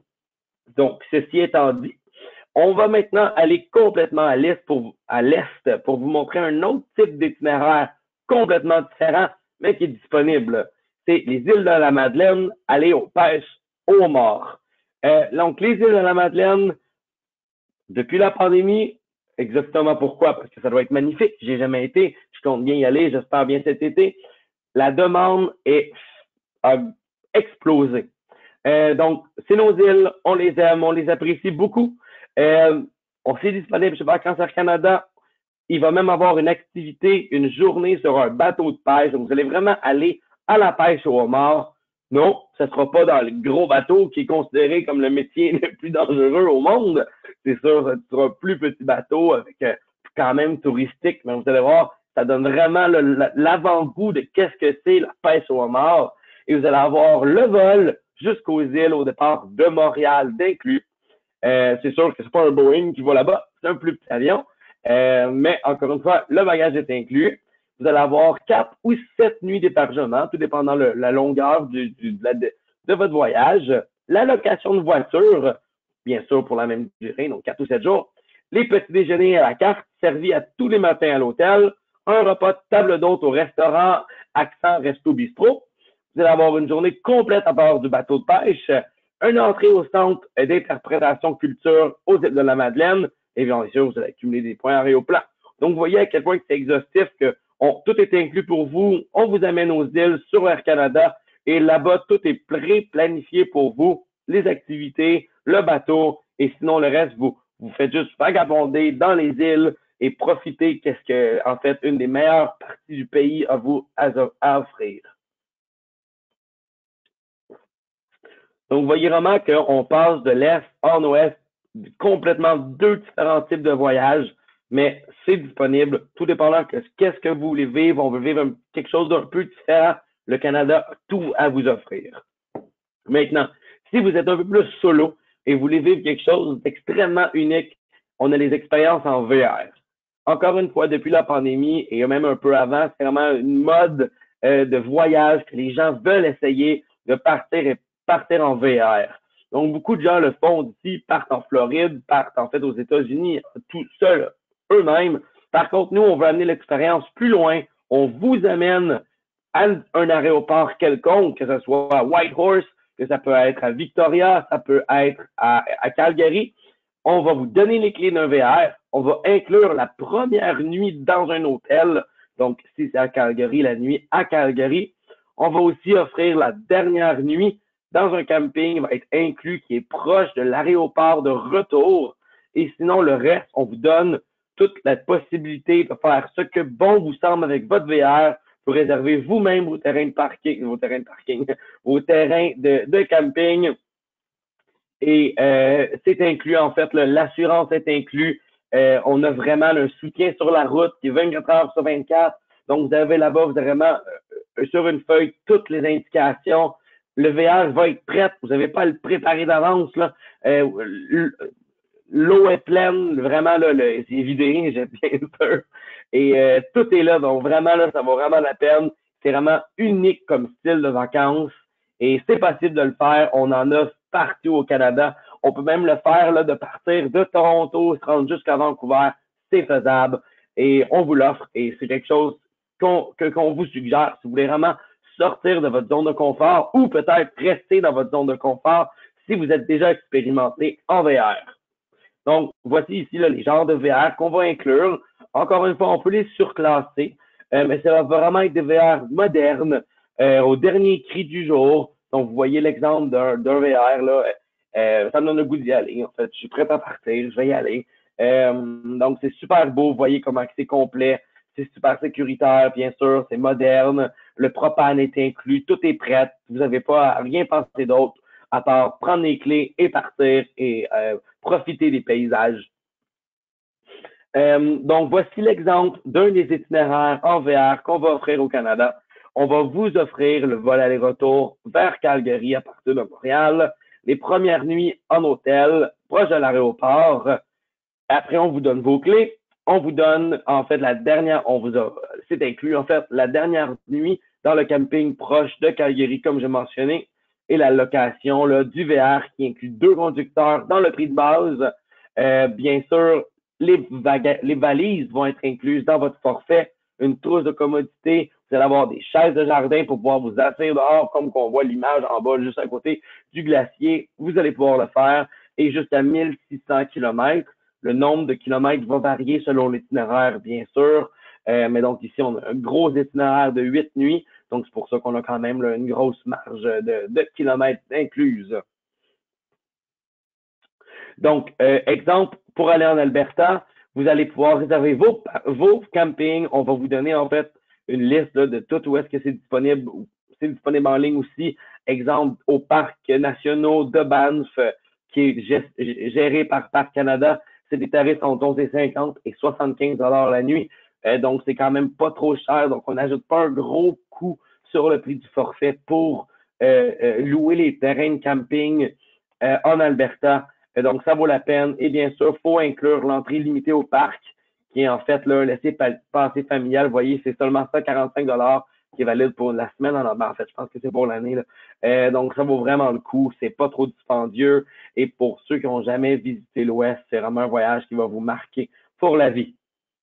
Donc, ceci étant dit, on va maintenant aller complètement à l'est pour, à l'est pour vous montrer un autre type d'itinéraire complètement différent, mais qui est disponible. C'est les îles de la Madeleine, aller aux pêches au homard. Euh, donc, les îles de la Madeleine, depuis la pandémie, exactement pourquoi? Parce que ça doit être magnifique. J'ai jamais été. Je compte bien y aller. J'espère bien cet été. La demande est, a explosé. Euh, donc, c'est nos îles. On les aime. On les apprécie beaucoup. Euh, on s'est disponible chez Vacances Air Canada. Il va même avoir une activité, une journée sur un bateau de pêche. Donc, vous allez vraiment aller à la pêche au homard. Non, ce ne sera pas dans le gros bateau qui est considéré comme le métier le plus dangereux au monde. C'est sûr, ce sera un plus petit bateau avec euh, quand même touristique, mais vous allez voir, ça donne vraiment l'avant-goût de qu'est-ce que c'est la pêche au homard. Et vous allez avoir le vol jusqu'aux îles au départ de Montréal d'inclus. Euh, c'est sûr que c'est pas un Boeing qui va là-bas, c'est un plus petit avion. Euh, mais encore une fois, le bagage est inclus. Vous allez avoir quatre ou sept nuits d'hébergement, tout dépendant de la longueur du, du, de, la, de, de votre voyage. La location de voiture, bien sûr, pour la même durée, donc quatre ou sept jours. Les petits déjeuners à la carte, servis à tous les matins à l'hôtel. Un repas de table d'hôte au restaurant Accent Resto Bistrot. Vous allez avoir une journée complète à bord du bateau de pêche. Une entrée au centre d'interprétation culture aux îles de la Madeleine. Et bien sûr, vous allez accumuler des points à Réoplan. Donc, vous voyez à quel point c'est exhaustif, que on, tout est inclus pour vous. On vous amène aux îles sur Air Canada. Et là-bas, tout est pré-planifié pour vous. Les activités, le bateau. Et sinon, le reste, vous, vous faites juste vagabonder dans les îles et profiter qu'est-ce que, en fait, une des meilleures parties du pays a vous à, à offrir. Donc, vous voyez vraiment qu'on passe de l'Est en Ouest, complètement deux différents types de voyages, mais c'est disponible, tout dépendant de qu'est-ce que vous voulez vivre. On veut vivre quelque chose d'un peu différent. Le Canada a tout à vous offrir. Maintenant, si vous êtes un peu plus solo et vous voulez vivre quelque chose d'extrêmement unique, on a les expériences en V R. Encore une fois, depuis la pandémie et même un peu avant, c'est vraiment une mode euh, de voyage que les gens veulent essayer de partir et partir en V R. Donc, beaucoup de gens le font d'ici, partent en Floride, partent en fait aux États-Unis, tout seuls, eux-mêmes. Par contre, nous, on veut amener l'expérience plus loin. On vous amène à un aéroport quelconque, que ce soit à Whitehorse, que ça peut être à Victoria, ça peut être à, à Calgary, on va vous donner les clés d'un V R, on va inclure la première nuit dans un hôtel, donc si c'est à Calgary, la nuit à Calgary. On va aussi offrir la dernière nuit dans un camping, va être inclus, qui est proche de l'aéroport de retour. Et sinon, le reste, on vous donne toute la possibilité de faire ce que bon vous semble avec votre V R pour réserver vous-même vos terrains de parking, vos terrains de parking, vos terrains de, de camping. Et euh, c'est inclus, en fait, l'assurance est inclus. Euh, on a vraiment un soutien sur la route qui est vingt-quatre heures sur vingt-quatre. Donc, vous avez là-bas, vous avez vraiment euh, sur une feuille toutes les indications. Le V R va être prêt. Vous n'avez pas à le préparer d'avance. Euh, L'eau est pleine, vraiment, là, c'est vidé, j'ai bien peur. Et euh, tout est là, donc vraiment, là, ça vaut vraiment la peine. C'est vraiment unique comme style de vacances. Et c'est possible de le faire. On en a partout au Canada. On peut même le faire là, de partir de Toronto, se rendre jusqu'à Vancouver. C'est faisable. Et on vous l'offre. Et c'est quelque chose qu'on que, qu'on vous suggère. Si vous voulez vraiment sortir de votre zone de confort ou peut-être rester dans votre zone de confort si vous êtes déjà expérimenté en V R. Donc, voici ici là, les genres de V R qu'on va inclure. Encore une fois, on peut les surclasser, euh, mais ça va vraiment être des V R modernes, euh, au dernier cri du jour. Donc, vous voyez l'exemple d'un V R, là, euh, ça me donne le goût d'y aller. En fait, je suis prêt à partir, je vais y aller. Euh, donc, c'est super beau. Vous voyez comment c'est complet. C'est super sécuritaire, bien sûr. C'est moderne. Le propane est inclus. Tout est prêt. Vous n'avez pas à rien penser d'autre à part prendre les clés et partir et euh, profiter des paysages. Euh, donc, voici l'exemple d'un des itinéraires en V R qu'on va offrir au Canada. On va vous offrir le vol aller-retour vers Calgary à partir de Montréal, les premières nuits en hôtel, proche de l'aéroport. Après, on vous donne vos clés. On vous donne, en fait, la dernière, on vous a, c'est inclus, en fait, la dernière nuit dans le camping proche de Calgary, comme j'ai mentionné, et la location là, du V R qui inclut deux conducteurs dans le prix de base. Euh, bien sûr, les, les valises vont être incluses dans votre forfait, une trousse de commodité. Vous allez avoir des chaises de jardin pour pouvoir vous asseoir dehors, comme qu'on voit l'image en bas, juste à côté du glacier. Vous allez pouvoir le faire. Et jusqu'à mille six cents kilomètres. Le nombre de kilomètres va varier selon l'itinéraire, bien sûr. Euh, mais donc, ici, on a un gros itinéraire de huit nuits. Donc, c'est pour ça qu'on a quand même là, une grosse marge de, de kilomètres incluse. Donc, euh, exemple, pour aller en Alberta, vous allez pouvoir réserver vos, vos campings. On va vous donner, en fait, une liste là, de tout où est-ce que c'est disponible. C'est disponible en ligne aussi. Exemple, au parc national de Banff, qui est géré par Parc Canada. C'est des tarifs entre onze cinquante et soixante-quinze dollars la nuit. Euh, donc, c'est quand même pas trop cher. Donc, on n'ajoute pas un gros coût sur le prix du forfait pour euh, euh, louer les terrains de camping euh, en Alberta. Euh, donc, ça vaut la peine. Et bien sûr, il faut inclure l'entrée limitée au parc, qui est en fait là, un laissez-passer familial. Vous voyez, c'est seulement cent quarante-cinq dollars qui est valide pour la semaine en en fait, je pense que c'est pour l'année. Euh, donc, ça vaut vraiment le coup. C'est pas trop dispendieux. Et pour ceux qui n'ont jamais visité l'Ouest, c'est vraiment un voyage qui va vous marquer pour la vie.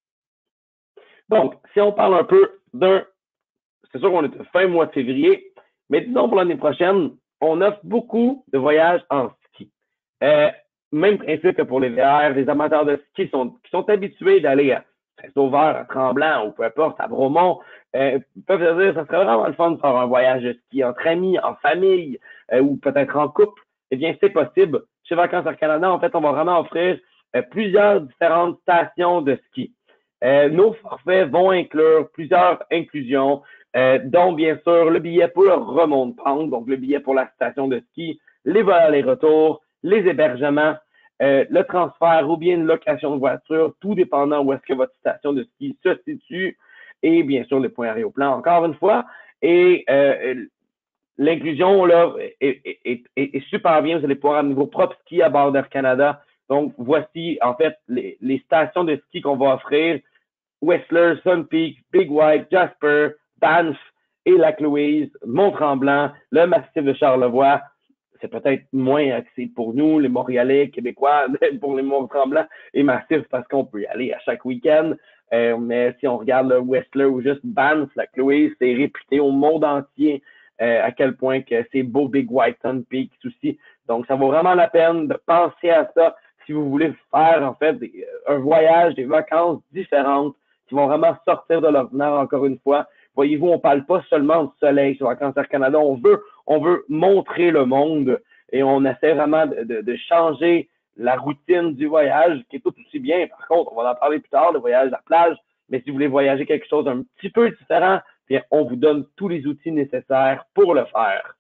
Donc, si on parle un peu d'un, c'est sûr qu'on est fin mois de février, mais disons pour l'année prochaine, on offre beaucoup de voyages en ski. Euh, même principe que pour les V R, les amateurs de ski sont, qui sont habitués d'aller à Saint-Sauveur, à Tremblant ou peu importe, à Bromont, euh, peuvent se dire que ça serait vraiment le fun de faire un voyage de ski entre amis, en famille euh, ou peut-être en couple. Eh bien, c'est possible. Chez Vacances Air Canada, en fait, on va vraiment offrir euh, plusieurs différentes stations de ski. Euh, nos forfaits vont inclure plusieurs inclusions, euh, dont bien sûr le billet pour le remonte-pente, donc le billet pour la station de ski, les vols aller-retour, les hébergements, euh, le transfert ou bien une location de voiture, tout dépendant où est-ce que votre station de ski se situe, et bien sûr les points aéroplans encore une fois. Et euh, l'inclusion là est, est, est, est super bien. Vous allez pouvoir amener vos propres skis à bord d'Air Canada. Donc, voici en fait les, les stations de ski qu'on va offrir. Whistler, Sun Peak, Big White, Jasper, Banff et Lac-Louise, Mont-Tremblant, le massif de Charlevoix. C'est peut-être moins accessible pour nous, les Montréalais, Québécois, pour les Mont-Tremblant et massifs parce qu'on peut y aller à chaque week-end. Euh, mais si on regarde le Whistler ou juste Banff, la Chloé, c'est réputé au monde entier euh, à quel point que c'est beau Big White Sun Peaks aussi. Donc, ça vaut vraiment la peine de penser à ça si vous voulez faire en fait des, un voyage, des vacances différentes qui vont vraiment sortir de l'ordinaire encore une fois. Voyez-vous, on parle pas seulement de soleil sur Vacances Air Canada, on veut, on veut montrer le monde et on essaie vraiment de, de, de changer la routine du voyage, qui est tout aussi bien. Par contre, on va en parler plus tard, le voyage à la plage, mais si vous voulez voyager quelque chose d'un petit peu différent, bien, on vous donne tous les outils nécessaires pour le faire.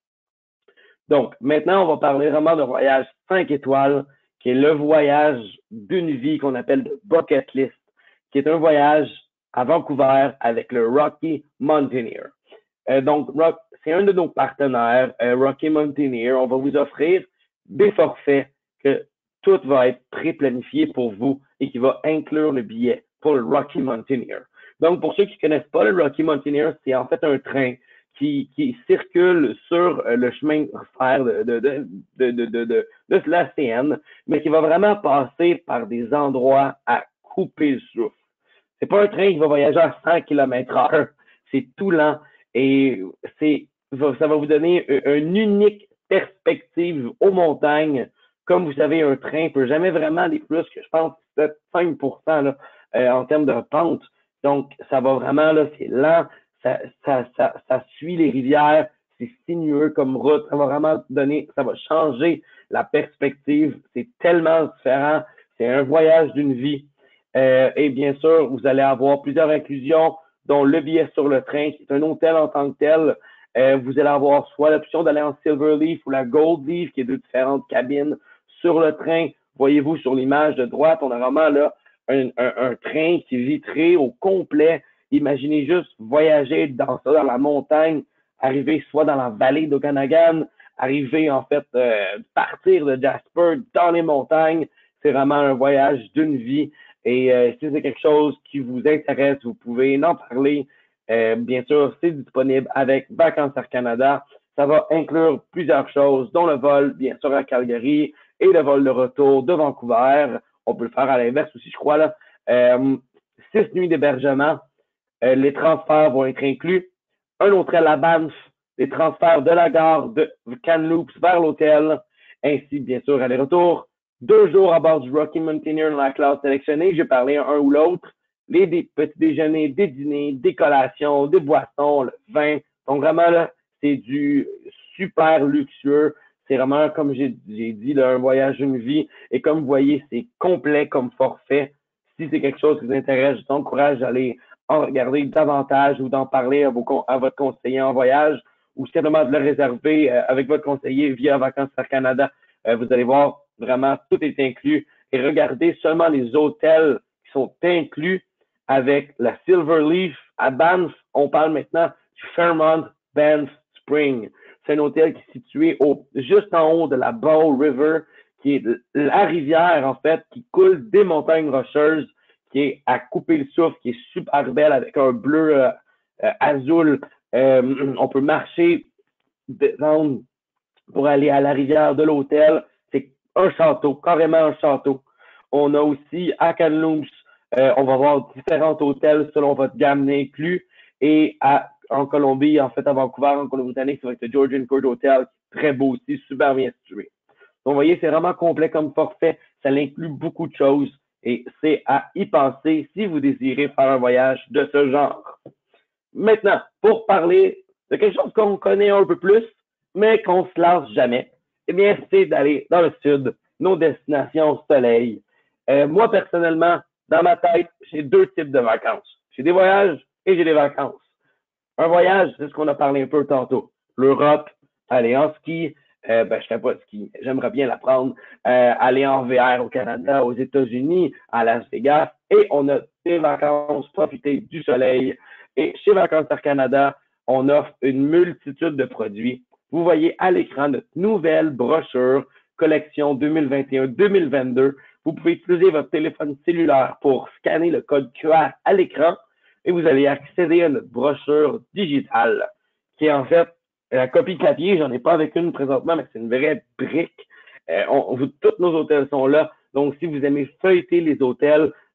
Donc, maintenant, on va parler vraiment d'un voyage cinq étoiles, qui est le voyage d'une vie qu'on appelle le bucket list, qui est un voyage à Vancouver avec le Rocky Mountaineer. Euh, donc, Rock, c'est un de nos partenaires, euh, Rocky Mountaineer. On va vous offrir des forfaits que tout va être pré-planifié pour vous et qui va inclure le billet pour le Rocky Mountaineer. Donc, pour ceux qui ne connaissent pas le Rocky Mountaineer, c'est en fait un train qui, qui circule sur euh, le chemin de fer de, de, de, de, de, de, de, de l'A C N, mais qui va vraiment passer par des endroits à couper le souffle. C'est pas un train qui va voyager à cent kilomètres heure, c'est tout lent et c'est, ça va vous donner une unique perspective aux montagnes. Comme vous savez, un train ne peut jamais vraiment aller plus que, je pense, cinq pour cent là, euh, en termes de pente. Donc, ça va vraiment, là, c'est lent, ça, ça, ça, ça suit les rivières, c'est sinueux comme route, ça va vraiment donner, ça va changer la perspective. C'est tellement différent. C'est un voyage d'une vie. Euh, et bien sûr, vous allez avoir plusieurs inclusions, dont le billet sur le train, qui est un hôtel en tant que tel. Euh, vous allez avoir soit l'option d'aller en Silverleaf ou la Goldleaf, qui est deux différentes cabines sur le train. Voyez-vous sur l'image de droite, on a vraiment là un, un, un train qui est vitré au complet. Imaginez juste voyager dans ça, dans la montagne, arriver soit dans la vallée d'Okanagan, arriver en fait, euh, partir de Jasper dans les montagnes. C'est vraiment un voyage d'une vie. Et euh, si c'est quelque chose qui vous intéresse, vous pouvez en parler. Euh, bien sûr, c'est disponible avec Vacances Air Canada. Ça va inclure plusieurs choses, dont le vol, bien sûr, à Calgary et le vol de retour de Vancouver. On peut le faire à l'inverse aussi, je crois. Là. Euh, six nuits d'hébergement. Euh, les transferts vont être inclus. Un hôtel à Banff, les transferts de la gare de Kamloops vers l'hôtel, ainsi, bien sûr, aller-retour. Deux jours à bord du Rocky Mountaineer dans la classe sélectionnée. J'ai parlé un ou l'autre. Les des petits déjeuners, des dîners, des collations, des boissons, le vin. Donc vraiment, là, c'est du super luxueux. C'est vraiment, comme j'ai dit, là, un voyage d'une vie. Et comme vous voyez, c'est complet comme forfait. Si c'est quelque chose qui vous intéresse, je vous encourage d'aller en regarder davantage ou d'en parler à, vos, à votre conseiller en voyage ou simplement de le réserver euh, avec votre conseiller via Vacances Air Canada. Euh, vous allez voir, vraiment, tout est inclus. Et regardez seulement les hôtels qui sont inclus avec la Silverleaf à Banff. On parle maintenant du Fairmont Banff Spring. C'est un hôtel qui est situé au, juste en haut de la Bow River, qui est la rivière, en fait, qui coule des montagnes rocheuses, qui est à couper le souffle, qui est super belle avec un bleu euh, euh, azul. Euh, on peut marcher descendre pour aller à la rivière de l'hôtel. C'est un château, carrément un château. On a aussi à Kamloops, euh, on va avoir différents hôtels selon votre gamme inclus. Et à, en Colombie, en fait, à Vancouver, en Colombie-Britannique, ça va être le Georgian Court Hotel, très beau aussi, super bien situé. Donc, vous voyez, c'est vraiment complet comme forfait. Ça inclut beaucoup de choses et c'est à y penser si vous désirez faire un voyage de ce genre. Maintenant, pour parler de quelque chose qu'on connaît un peu plus, mais qu'on ne se lance jamais, eh bien, c'est d'aller dans le sud, nos destinations soleil. Euh, moi, personnellement, dans ma tête, j'ai deux types de vacances. J'ai des voyages et j'ai des vacances. Un voyage, c'est ce qu'on a parlé un peu tantôt. L'Europe, aller en ski, euh, ben, je ne fais pas de ski, j'aimerais bien l'apprendre. Euh, aller en V R au Canada, aux États-Unis, à Las Vegas, et on a des vacances, profiter du soleil. Et chez Vacances Air Canada, on offre une multitude de produits. Vous voyez à l'écran notre nouvelle brochure, collection deux mille vingt et un deux mille vingt-deux. Vous pouvez utiliser votre téléphone cellulaire pour scanner le code Q R à l'écran et vous allez accéder à notre brochure digitale, qui est en fait la copie papier. J'en ai pas avec une présentement, mais c'est une vraie brique. Euh, on, on, tous nos hôtels sont là. Donc, si vous aimez feuilleter les hôtels,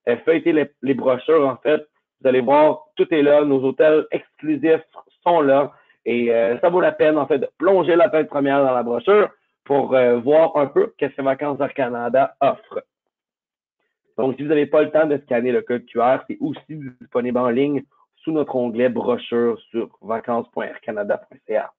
euh, feuilletez les, les brochures, en fait. Vous allez voir, tout est là, nos hôtels exclusifs sont là. Et euh, ça vaut la peine, en fait, de plonger la tête première dans la brochure pour euh, voir un peu qu'est-ce que Vacances Air Canada offre. Donc, si vous n'avez pas le temps de scanner le code Q R, c'est aussi disponible en ligne sous notre onglet brochure sur vacances point air canada point c a.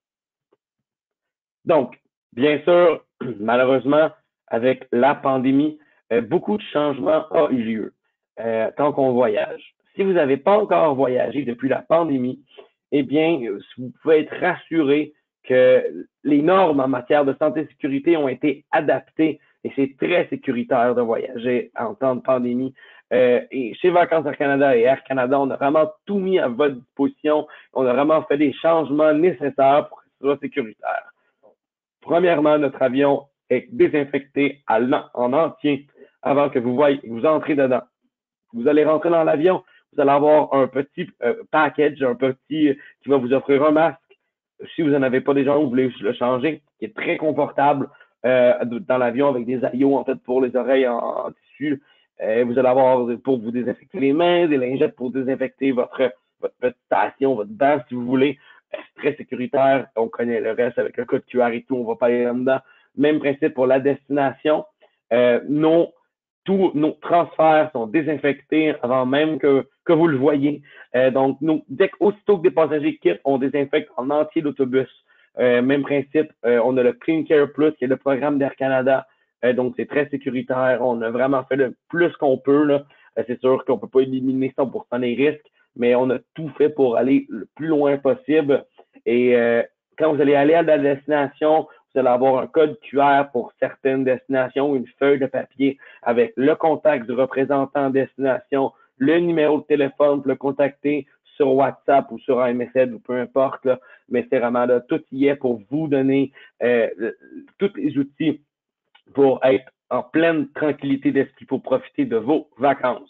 Donc, bien sûr, malheureusement, avec la pandémie, euh, beaucoup de changements ont eu lieu euh, quand on voyage. Si vous n'avez pas encore voyagé depuis la pandémie, eh bien, vous pouvez être rassuré que les normes en matière de santé et sécurité ont été adaptées et c'est très sécuritaire de voyager en temps de pandémie. Euh, et chez Vacances Air Canada et Air Canada, on a vraiment tout mis à votre disposition. On a vraiment fait des changements nécessaires pour que ce soit sécuritaire. Premièrement, notre avion est désinfecté en entier avant que vous voyez, vous entrez dedans. Vous allez rentrer dans l'avion, vous allez avoir un petit euh, package, un petit qui va vous offrir un masque. Si vous n'en avez pas déjà, vous voulez le changer, qui est très confortable euh, dans l'avion avec des aïos en fait pour les oreilles en, en tissu. Euh, vous allez avoir pour vous désinfecter les mains, des lingettes pour désinfecter votre votre petite station, votre banc si vous voulez. C'est très sécuritaire. On connaît le reste avec le code Q R et tout. On va pas aller là-dedans. Même principe pour la destination. Euh, nos, tous nos transferts sont désinfectés avant même que, que vous le voyez. Euh, donc, nous, dès aussitôt que des passagers quittent, on désinfecte en entier l'autobus. Euh, même principe, euh, on a le Clean Care Plus, qui est le programme d'Air Canada. Euh, donc, c'est très sécuritaire. On a vraiment fait le plus qu'on peut. Là. Euh, c'est sûr qu'on peut pas éliminer cent pour cent des risques, mais on a tout fait pour aller le plus loin possible. Et euh, quand vous allez aller à la destination, vous allez avoir un code Q R pour certaines destinations, une feuille de papier avec le contact du représentant destination, le numéro de téléphone pour le contacter sur WhatsApp ou sur M S N ou peu importe, là, mais c'est vraiment là, tout y est pour vous donner euh, tous les outils pour être en pleine tranquillité d'esprit pour profiter de vos vacances.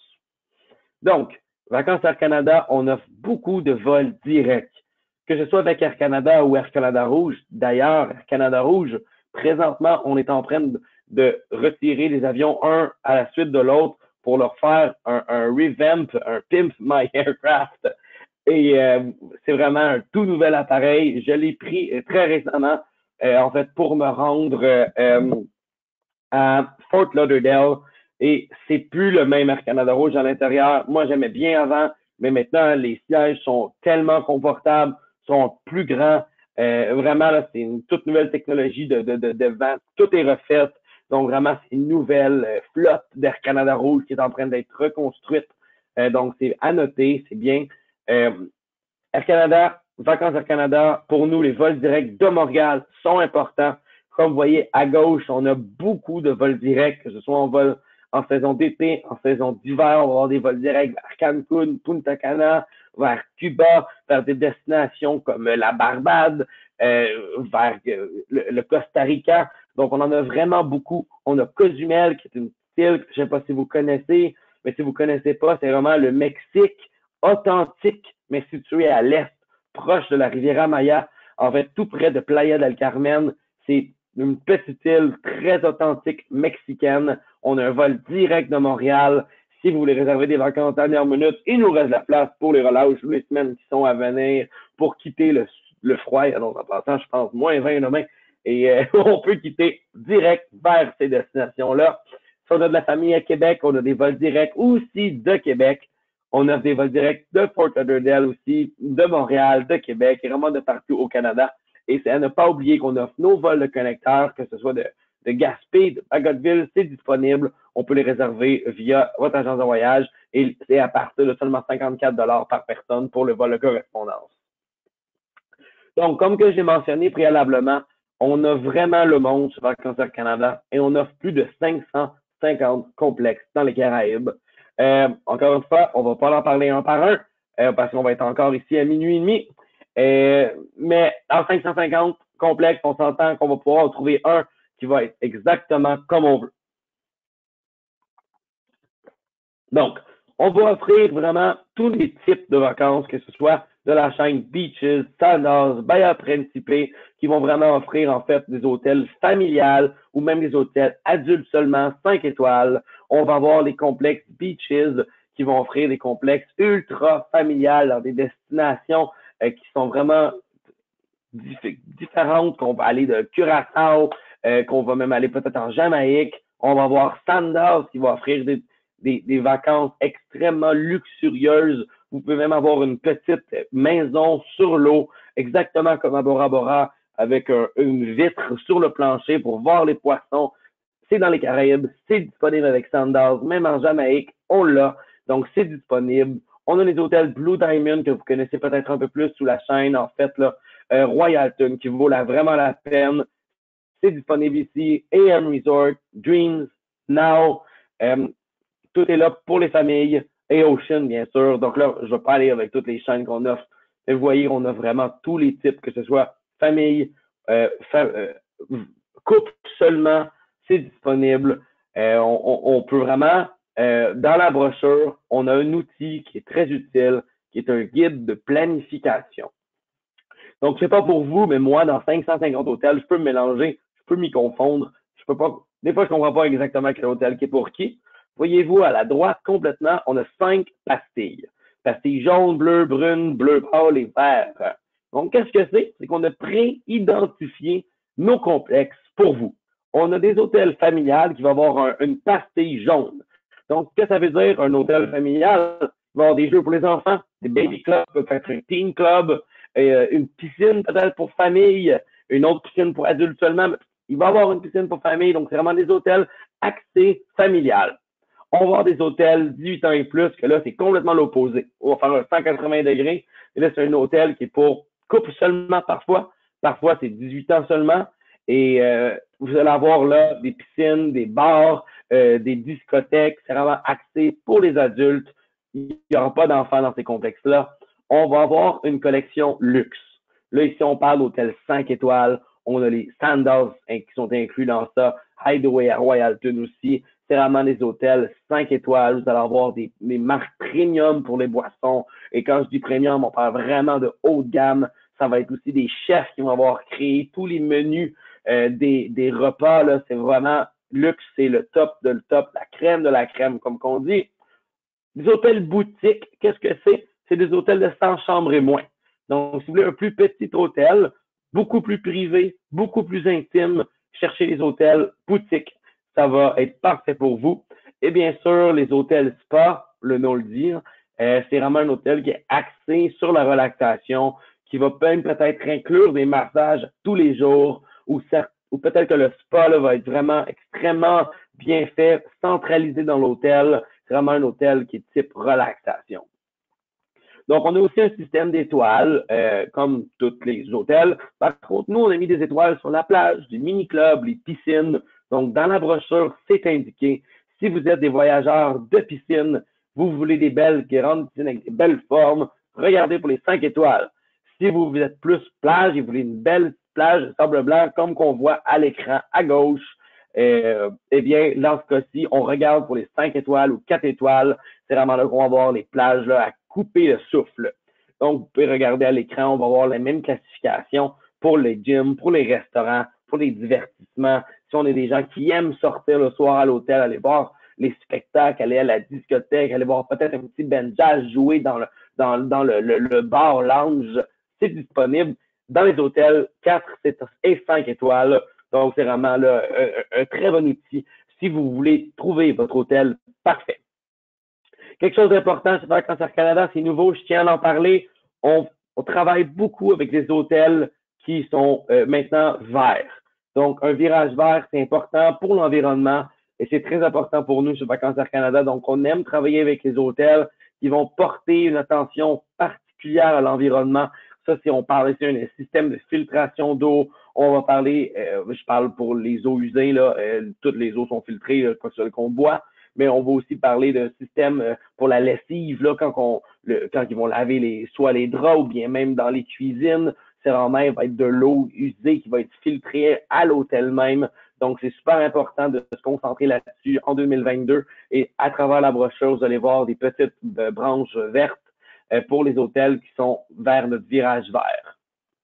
Donc, Vacances Air Canada, on offre beaucoup de vols directs, que ce soit avec Air Canada ou Air Canada Rouge. D'ailleurs, Air Canada Rouge, présentement, on est en train de, de retirer les avions un à la suite de l'autre pour leur faire un, un revamp, un Pimp My Aircraft. Et euh, c'est vraiment un tout nouvel appareil. Je l'ai pris très récemment, euh, en fait, pour me rendre euh, à Fort Lauderdale. Et c'est plus le même Air Canada Rouge à l'intérieur. Moi, j'aimais bien avant, mais maintenant, les sièges sont tellement confortables, sont plus grands. Euh, vraiment, là, c'est une toute nouvelle technologie de, de, de, de vent. Tout est refait. Donc, vraiment, c'est une nouvelle euh, flotte d'Air Canada Rouge qui est en train d'être reconstruite. Euh, donc, c'est à noter, c'est bien. Euh, Air Canada, Vacances Air Canada, pour nous, les vols directs de Montréal sont importants. Comme vous voyez, à gauche, on a beaucoup de vols directs, que ce soit en vol en saison d'été, en saison d'hiver, on va avoir des vols directs vers Cancun, Punta Cana, vers Cuba, vers des destinations comme la Barbade, euh, vers euh, le, le Costa Rica. Donc, on en a vraiment beaucoup. On a Cozumel, qui est une île, je ne sais pas si vous connaissez, mais si vous ne connaissez pas, c'est vraiment le Mexique authentique, mais situé à l'est, proche de la Riviera Maya, en fait, tout près de Playa del Carmen. C'est une petite île très authentique mexicaine. On a un vol direct de Montréal. Si vous voulez réserver des vacances en dernière minute, il nous reste la place pour les relâches les semaines qui sont à venir pour quitter le, le froid. Donc, en passant, je pense, moins vingt demain. Et euh, on peut quitter direct vers ces destinations-là. Si on a de la famille à Québec, on a des vols directs aussi de Québec. On offre des vols directs de Fort Lauderdale aussi, de Montréal, de Québec, et vraiment de partout au Canada. Et c'est à ne pas oublier qu'on offre nos vols de connecteurs, que ce soit de, de Gaspé, de Bagotville, c'est disponible. On peut les réserver via votre agence de voyage et c'est à partir de seulement cinquante-quatre dollars par personne pour le vol de correspondance. Donc, comme que j'ai mentionné préalablement, on a vraiment le monde sur Vacances Air Canada et on offre plus de cinq cent cinquante complexes dans les Caraïbes. Euh, encore une fois, on va pas en parler un par un euh, parce qu'on va être encore ici à minuit et demi. Euh, mais en cinq cent cinquante complexes, on s'entend qu'on va pouvoir en trouver un qui va être exactement comme on veut. Donc, on va offrir vraiment tous les types de vacances, que ce soit de la chaîne Beaches, Sandals, Bahia Principe, qui vont vraiment offrir en fait des hôtels familiales ou même des hôtels adultes seulement, cinq étoiles. On va avoir les complexes Beaches qui vont offrir des complexes ultra familiales dans des destinations euh, qui sont vraiment dif différentes, qu'on va aller de Curaçao, euh, qu'on va même aller peut-être en Jamaïque. On va avoir Sandals qui va offrir des, des, des vacances extrêmement luxurieuses. Vous pouvez même avoir une petite maison sur l'eau, exactement comme à Bora Bora, avec un, une vitre sur le plancher pour voir les poissons. C'est dans les Caraïbes, c'est disponible avec Sandals, même en Jamaïque, on l'a. Donc, c'est disponible. On a les hôtels Blue Diamond que vous connaissez peut-être un peu plus sous la chaîne, en fait, là, euh, Royalton, qui vaut la, vraiment la peine. C'est disponible ici. A M Resort, Dreams, Now, euh, tout est là pour les familles. Et Ocean, bien sûr. Donc là, je ne vais pas aller avec toutes les chaînes qu'on offre. Mais vous voyez, on a vraiment tous les types, que ce soit famille, euh, fa euh, couple seulement, c'est disponible. Euh, on, on, peut vraiment, euh, dans la brochure, on a un outil qui est très utile, qui est un guide de planification. Donc, c'est pas pour vous, mais moi, dans cinq cent cinquante hôtels, je peux me mélanger, je peux m'y confondre. Je peux pas, des fois, je comprends pas exactement quel hôtel qui est pour qui. Voyez-vous, à la droite, complètement, on a cinq pastilles. Pastilles jaunes, bleues, brunes, bleu pâle et vert. Donc, qu'est-ce que c'est? C'est qu'on a pré-identifié nos complexes pour vous. On a des hôtels familiales qui vont avoir un, une pastille jaune. Donc, qu'est-ce que ça veut dire, un hôtel familial? Il va y avoir des jeux pour les enfants, des baby clubs, peut-être un teen club, euh, une piscine peut-être pour famille, une autre piscine pour adultes seulement. Il va y avoir une piscine pour famille, donc c'est vraiment des hôtels axés familiales. On va avoir des hôtels dix-huit ans et plus, que là, c'est complètement l'opposé. On va faire un cent quatre-vingts degrés. Et là, c'est un hôtel qui est pour couple seulement parfois. Parfois, c'est dix-huit ans seulement. Et euh, vous allez avoir là des piscines, des bars, euh, des discothèques. C'est vraiment axé pour les adultes. Il n'y aura pas d'enfants dans ces complexes-là. On va avoir une collection luxe. Là, ici, on parle d'hôtels cinq étoiles. On a les Sandals hein, qui sont inclus dans ça. Hideaway à Royalton aussi. C'est vraiment des hôtels cinq étoiles. Vous allez avoir des, des marques premium pour les boissons. Et quand je dis premium, on parle vraiment de haut de gamme. Ça va être aussi des chefs qui vont avoir créé tous les menus euh, des, des repas. Là, c'est vraiment luxe, c'est le top de le top, la crème de la crème, comme qu'on dit. Des hôtels boutiques, qu'est-ce que c'est? C'est des hôtels de cent chambres et moins. Donc, si vous voulez un plus petit hôtel, beaucoup plus privé, beaucoup plus intime, cherchez les hôtels boutiques. Ça va être parfait pour vous. Et bien sûr, les hôtels spa, le nom le dit, euh, c'est vraiment un hôtel qui est axé sur la relaxation, qui va même peut-être inclure des massages tous les jours, ou, ou peut-être que le spa là, va être vraiment extrêmement bien fait, centralisé dans l'hôtel. C'est vraiment un hôtel qui est type relaxation. Donc, on a aussi un système d'étoiles, euh, comme tous les hôtels. Par contre, nous, on a mis des étoiles sur la plage, des mini-clubs, les piscines. Donc, dans la brochure, c'est indiqué. Si vous êtes des voyageurs de piscine, vous voulez des belles grandes piscines avec des belles formes, regardez pour les cinq étoiles. Si vous, vous êtes plus plage et vous voulez une belle plage de sable blanc, comme qu'on voit à l'écran à gauche, euh, eh bien, dans ce cas-ci, on regarde pour les cinq étoiles ou quatre étoiles. C'est vraiment là qu'on va voir les plages là, à couper le souffle. Donc, vous pouvez regarder à l'écran, on va voir la même classification pour les gyms, pour les restaurants, pour les divertissements. Si on est des gens qui aiment sortir le soir à l'hôtel, aller voir les spectacles, aller à la discothèque, aller voir peut-être un petit band jazz jouer dans le, dans, dans le, le, le bar lounge, c'est disponible dans les hôtels quatre et cinq étoiles. Donc, c'est vraiment là, un, un très bon outil si vous voulez trouver votre hôtel parfait. Quelque chose d'important, c'est faire Cancer Canada, c'est nouveau, je tiens à en parler. On, on travaille beaucoup avec des hôtels qui sont euh, maintenant verts. Donc, un virage vert, c'est important pour l'environnement et c'est très important pour nous chez Cancer Canada. Donc, on aime travailler avec les hôtels qui vont porter une attention particulière à l'environnement. Ça, si on parle ici d'un système de filtration d'eau, on va parler, euh, je parle pour les eaux usées, là, euh, toutes les eaux sont filtrées, là, pas celles qu'on boit, mais on va aussi parler d'un système euh, pour la lessive, là, quand, on, le, quand ils vont laver les, soit les draps ou bien même dans les cuisines, c'est vraiment va être de l'eau usée qui va être filtrée à l'hôtel même. Donc, c'est super important de se concentrer là-dessus en deux mille vingt-deux. Et à travers la brochure, vous allez voir des petites euh, branches vertes euh, pour les hôtels qui sont vers notre virage vert.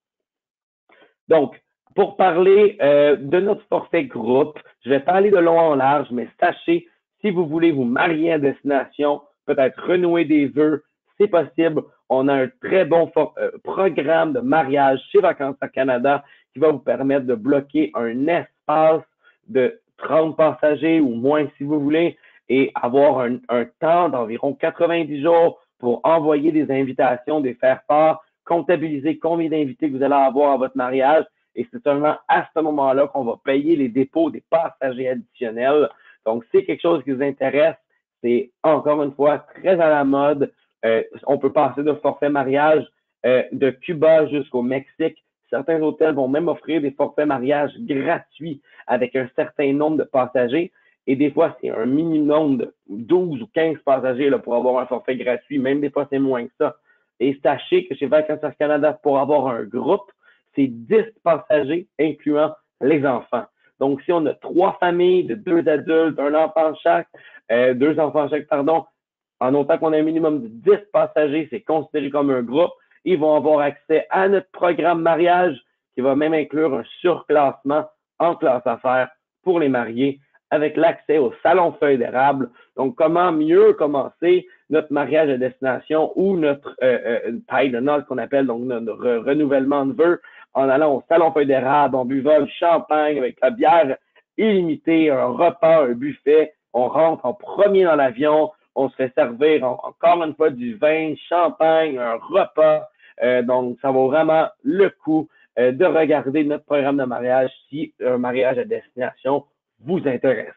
Donc, pour parler euh, de notre forfait groupe, je vais parler de long en large, mais sachez Si vous voulez vous marier à destination, peut-être renouer des vœux, c'est possible. On a un très bon euh, programme de mariage chez Vacances à Canada qui va vous permettre de bloquer un espace de trente passagers ou moins si vous voulez et avoir un, un temps d'environ quatre-vingt-dix jours pour envoyer des invitations, des faire part, comptabiliser combien d'invités vous allez avoir à votre mariage et c'est seulement à ce moment-là qu'on va payer les dépôts des passagers additionnels. Donc, c'est quelque chose qui vous intéresse. C'est encore une fois très à la mode. Euh, on peut passer de forfait mariage euh, de Cuba jusqu'au Mexique. Certains hôtels vont même offrir des forfaits mariage gratuits avec un certain nombre de passagers. Et des fois, c'est un minimum de douze ou quinze passagers là, pour avoir un forfait gratuit. Même des fois, c'est moins que ça. Et sachez que chez Vacances Canada, pour avoir un groupe, c'est dix passagers, incluant les enfants. Donc, si on a trois familles de deux adultes, un enfant chaque, euh, deux enfants chaque, pardon, en autant qu'on a un minimum de dix passagers, c'est considéré comme un groupe. Ils vont avoir accès à notre programme mariage qui va même inclure un surclassement en classe affaires pour les mariés avec l'accès au salon feuille d'érable. Donc, comment mieux commencer notre mariage à destination ou notre euh, euh, taille de notes qu'on appelle donc notre re renouvellement de vœux en allant au salon feuille d'érable, en buvant du champagne avec la bière illimitée, un repas, un buffet. On rentre en premier dans l'avion, on se fait servir en, encore une fois du vin, champagne, un repas. Euh, donc, ça vaut vraiment le coup euh, de regarder notre programme de mariage si un mariage à destination vous intéresse.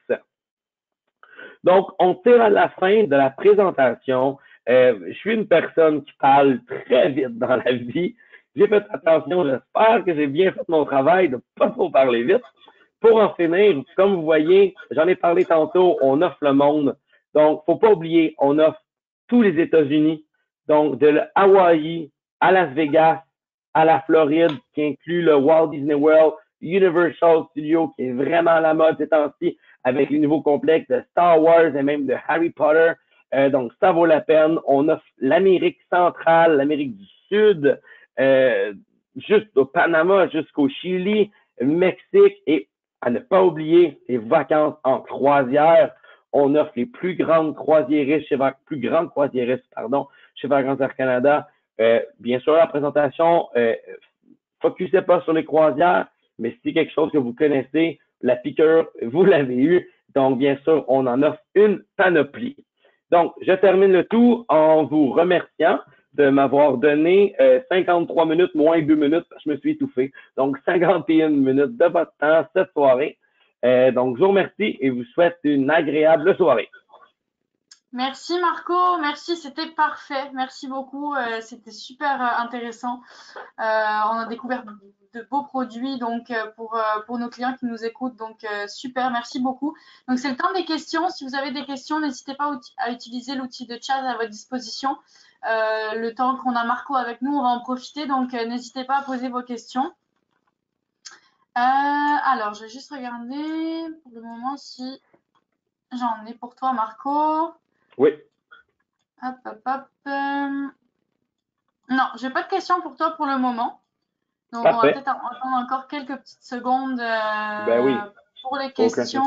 Donc, on tire à la fin de la présentation. Euh, je suis une personne qui parle très vite dans la vie. J'ai fait attention, j'espère que j'ai bien fait mon travail de ne pas trop parler vite. Pour en finir, comme vous voyez, j'en ai parlé tantôt, on offre le monde. Donc, faut pas oublier, on offre tous les États-Unis. Donc, de Hawaï à Las Vegas, à la Floride, qui inclut le Walt Disney World, Universal Studios, qui est vraiment à la mode ces temps-ci, avec les nouveaux complexes de Star Wars et même de Harry Potter. Euh, donc, ça vaut la peine. On offre l'Amérique centrale, l'Amérique du Sud, euh, juste au Panama, jusqu'au Chili, Mexique et à ne pas oublier les vacances en croisière. On offre les plus grandes croisiéristes chez plus grandes croisiéristes, pardon, chez Vacances Air Canada. Euh, bien sûr, la présentation, euh, focusez pas sur les croisières, mais si c'est quelque chose que vous connaissez, la piqûre, vous l'avez eu. Donc, bien sûr, on en offre une panoplie. Donc, je termine le tout en vous remerciant de m'avoir donné euh, cinquante-trois minutes moins deux minutes parce que je me suis étouffé. Donc, cinquante et une minutes de votre temps cette soirée. Euh, donc, je vous remercie et vous souhaite une agréable soirée. Merci Marco, merci, c'était parfait. Merci beaucoup, euh, c'était super euh, intéressant. Euh, on a découvert de beaux produits donc euh, pour, euh, pour nos clients qui nous écoutent. Donc euh, super, merci beaucoup. Donc c'est le temps des questions. Si vous avez des questions, n'hésitez pas à utiliser l'outil de chat à votre disposition. Euh, le temps qu'on a Marco avec nous, on va en profiter. Donc euh, n'hésitez pas à poser vos questions. Euh, alors, je vais juste regarder pour le moment si j'en ai pour toi, Marco. Oui. Hop, hop, hop. Euh... Non, j'ai pas de questions pour toi pour le moment. Donc, Parfait. On va peut-être attendre encore quelques petites secondes euh, ben oui. pour les questions.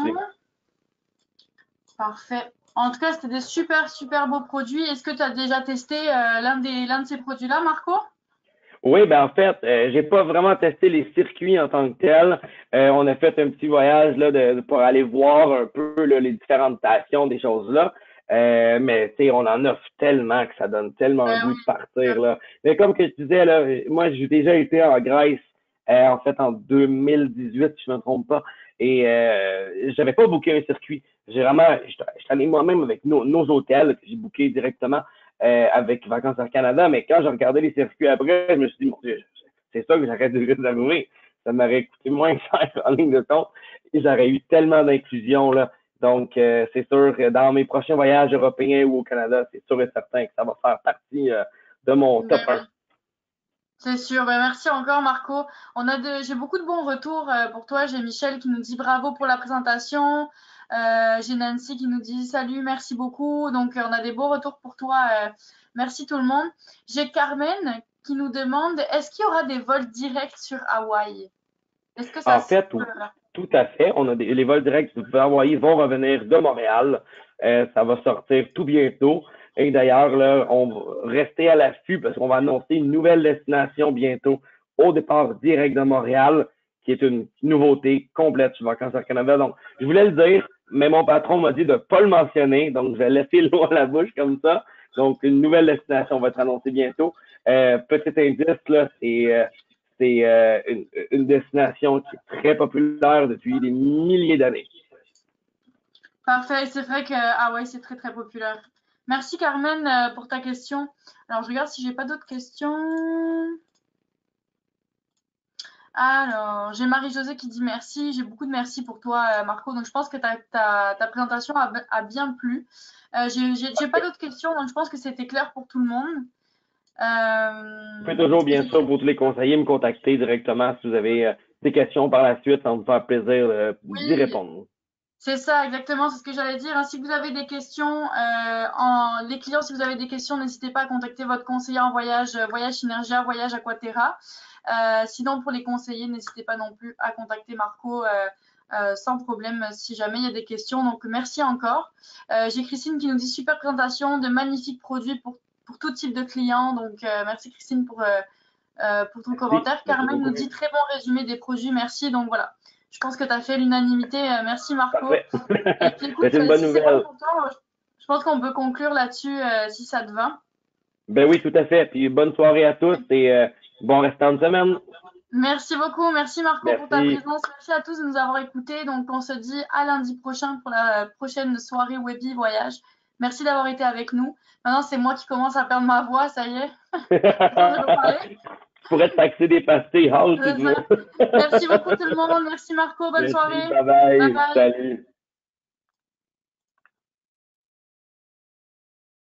Parfait. En tout cas, c'était des super, super beaux produits. Est-ce que tu as déjà testé euh, l'un des l'un de ces produits-là, Marco? Oui, ben en fait, euh, j'ai pas vraiment testé les circuits en tant que tels. Euh, on a fait un petit voyage là de, pour aller voir un peu là, les différentes stations, des choses là. Euh, mais tu sais, on en offre tellement que ça donne tellement Ben le goût oui. de partir là. Mais comme que je disais là, moi j'ai déjà été en Grèce euh, en fait en deux mille dix-huit, si je me trompe pas, et euh, j'avais pas booké un circuit. J'ai vraiment, j'étais allé moi-même avec nos, nos hôtels que j'ai booké directement. Euh, avec Vacances Air Canada, mais quand j'ai regardé les circuits après, je me suis dit, mon Dieu, c'est ça que j'aurais dû réserver. Ça m'aurait coûté moins cher en ligne de compte et j'aurais eu tellement d'inclusion, là. Donc, euh, c'est sûr que dans mes prochains voyages européens ou au Canada, c'est sûr et certain que ça va faire partie euh, de mon top un. C'est sûr. Ben, merci encore, Marco. On a de, j'ai beaucoup de bons retours euh, pour toi. J'ai Michel qui nous dit bravo pour la présentation. Euh, j'ai Nancy qui nous dit salut, merci beaucoup. Donc, euh, on a des beaux retours pour toi. Euh, merci tout le monde. J'ai Carmen qui nous demande est-ce qu'il y aura des vols directs sur Hawaï? Est-ce que ça En fait, se... Tout à fait. On a des, les vols directs que vous pouvez envoyer vont revenir de Montréal. Euh, ça va sortir tout bientôt. Et d'ailleurs, là, on va rester à l'affût parce qu'on va annoncer une nouvelle destination bientôt au départ direct de Montréal, qui est une nouveauté complète sur Vacances Air Canada. Donc, je voulais le dire, mais mon patron m'a dit de ne pas le mentionner. Donc, je vais laisser l'eau à la bouche comme ça. Donc, une nouvelle destination va être annoncée bientôt. Euh, petit indice, là, c'est euh, c'est euh, une, une destination qui est très populaire depuis des milliers d'années. Parfait, c'est vrai que Hawaï, c'est très très populaire. Merci Carmen euh, pour ta question. Alors, je regarde si j'ai pas d'autres questions. Alors, j'ai Marie-Josée qui dit merci. J'ai beaucoup de merci pour toi, euh, Marco. Donc, je pense que ta, ta, ta présentation a, a bien plu. Euh, j'ai j'ai pas d'autres questions, donc je pense que c'était clair pour tout le monde. Vous pouvez Euh, toujours, bien sûr, pour tous les conseillers, me contacter directement si vous avez euh, des questions par la suite. Ça va me faire plaisir euh, d'y oui, répondre. c'est ça, exactement, c'est ce que j'allais dire. Hein. Si vous avez des questions, euh, en, les clients, si vous avez des questions, n'hésitez pas à contacter votre conseiller en voyage, euh, Voyage Synergia, Voyage Aquaterra. Euh, sinon, pour les conseillers, n'hésitez pas non plus à contacter Marco euh, euh, sans problème si jamais il y a des questions. Donc, merci encore. Euh, j'ai Christine qui nous dit super présentation, de magnifiques produits pour, pour tout type de clients. Donc, euh, merci Christine pour, euh, euh, pour ton Merci. commentaire. Merci Carmen beaucoup. nous dit très bon résumé des produits, merci. Donc, voilà. Je pense que tu as fait l'unanimité. Euh, merci Marco. Parfait. Et puis écoute, C'est une euh, bonne si c'est bon nouvelle. pour toi, je pense qu'on peut conclure là-dessus euh, si ça te va. Ben oui, tout à fait. Puis bonne soirée à tous et euh, bon restant de semaine. Merci beaucoup, merci Marco pour ta Merci. présence. Merci à tous de nous avoir écoutés. Donc on se dit à lundi prochain pour la prochaine soirée Webi Voyage. Merci d'avoir été avec nous. Maintenant, c'est moi qui commence à perdre ma voix, ça y est. Tu pourrais te taxer des pastilles, Hall, si tu veux. Merci beaucoup tout le monde. Merci Marco, bonne Merci, soirée. bye bye. Bye bye. Salut.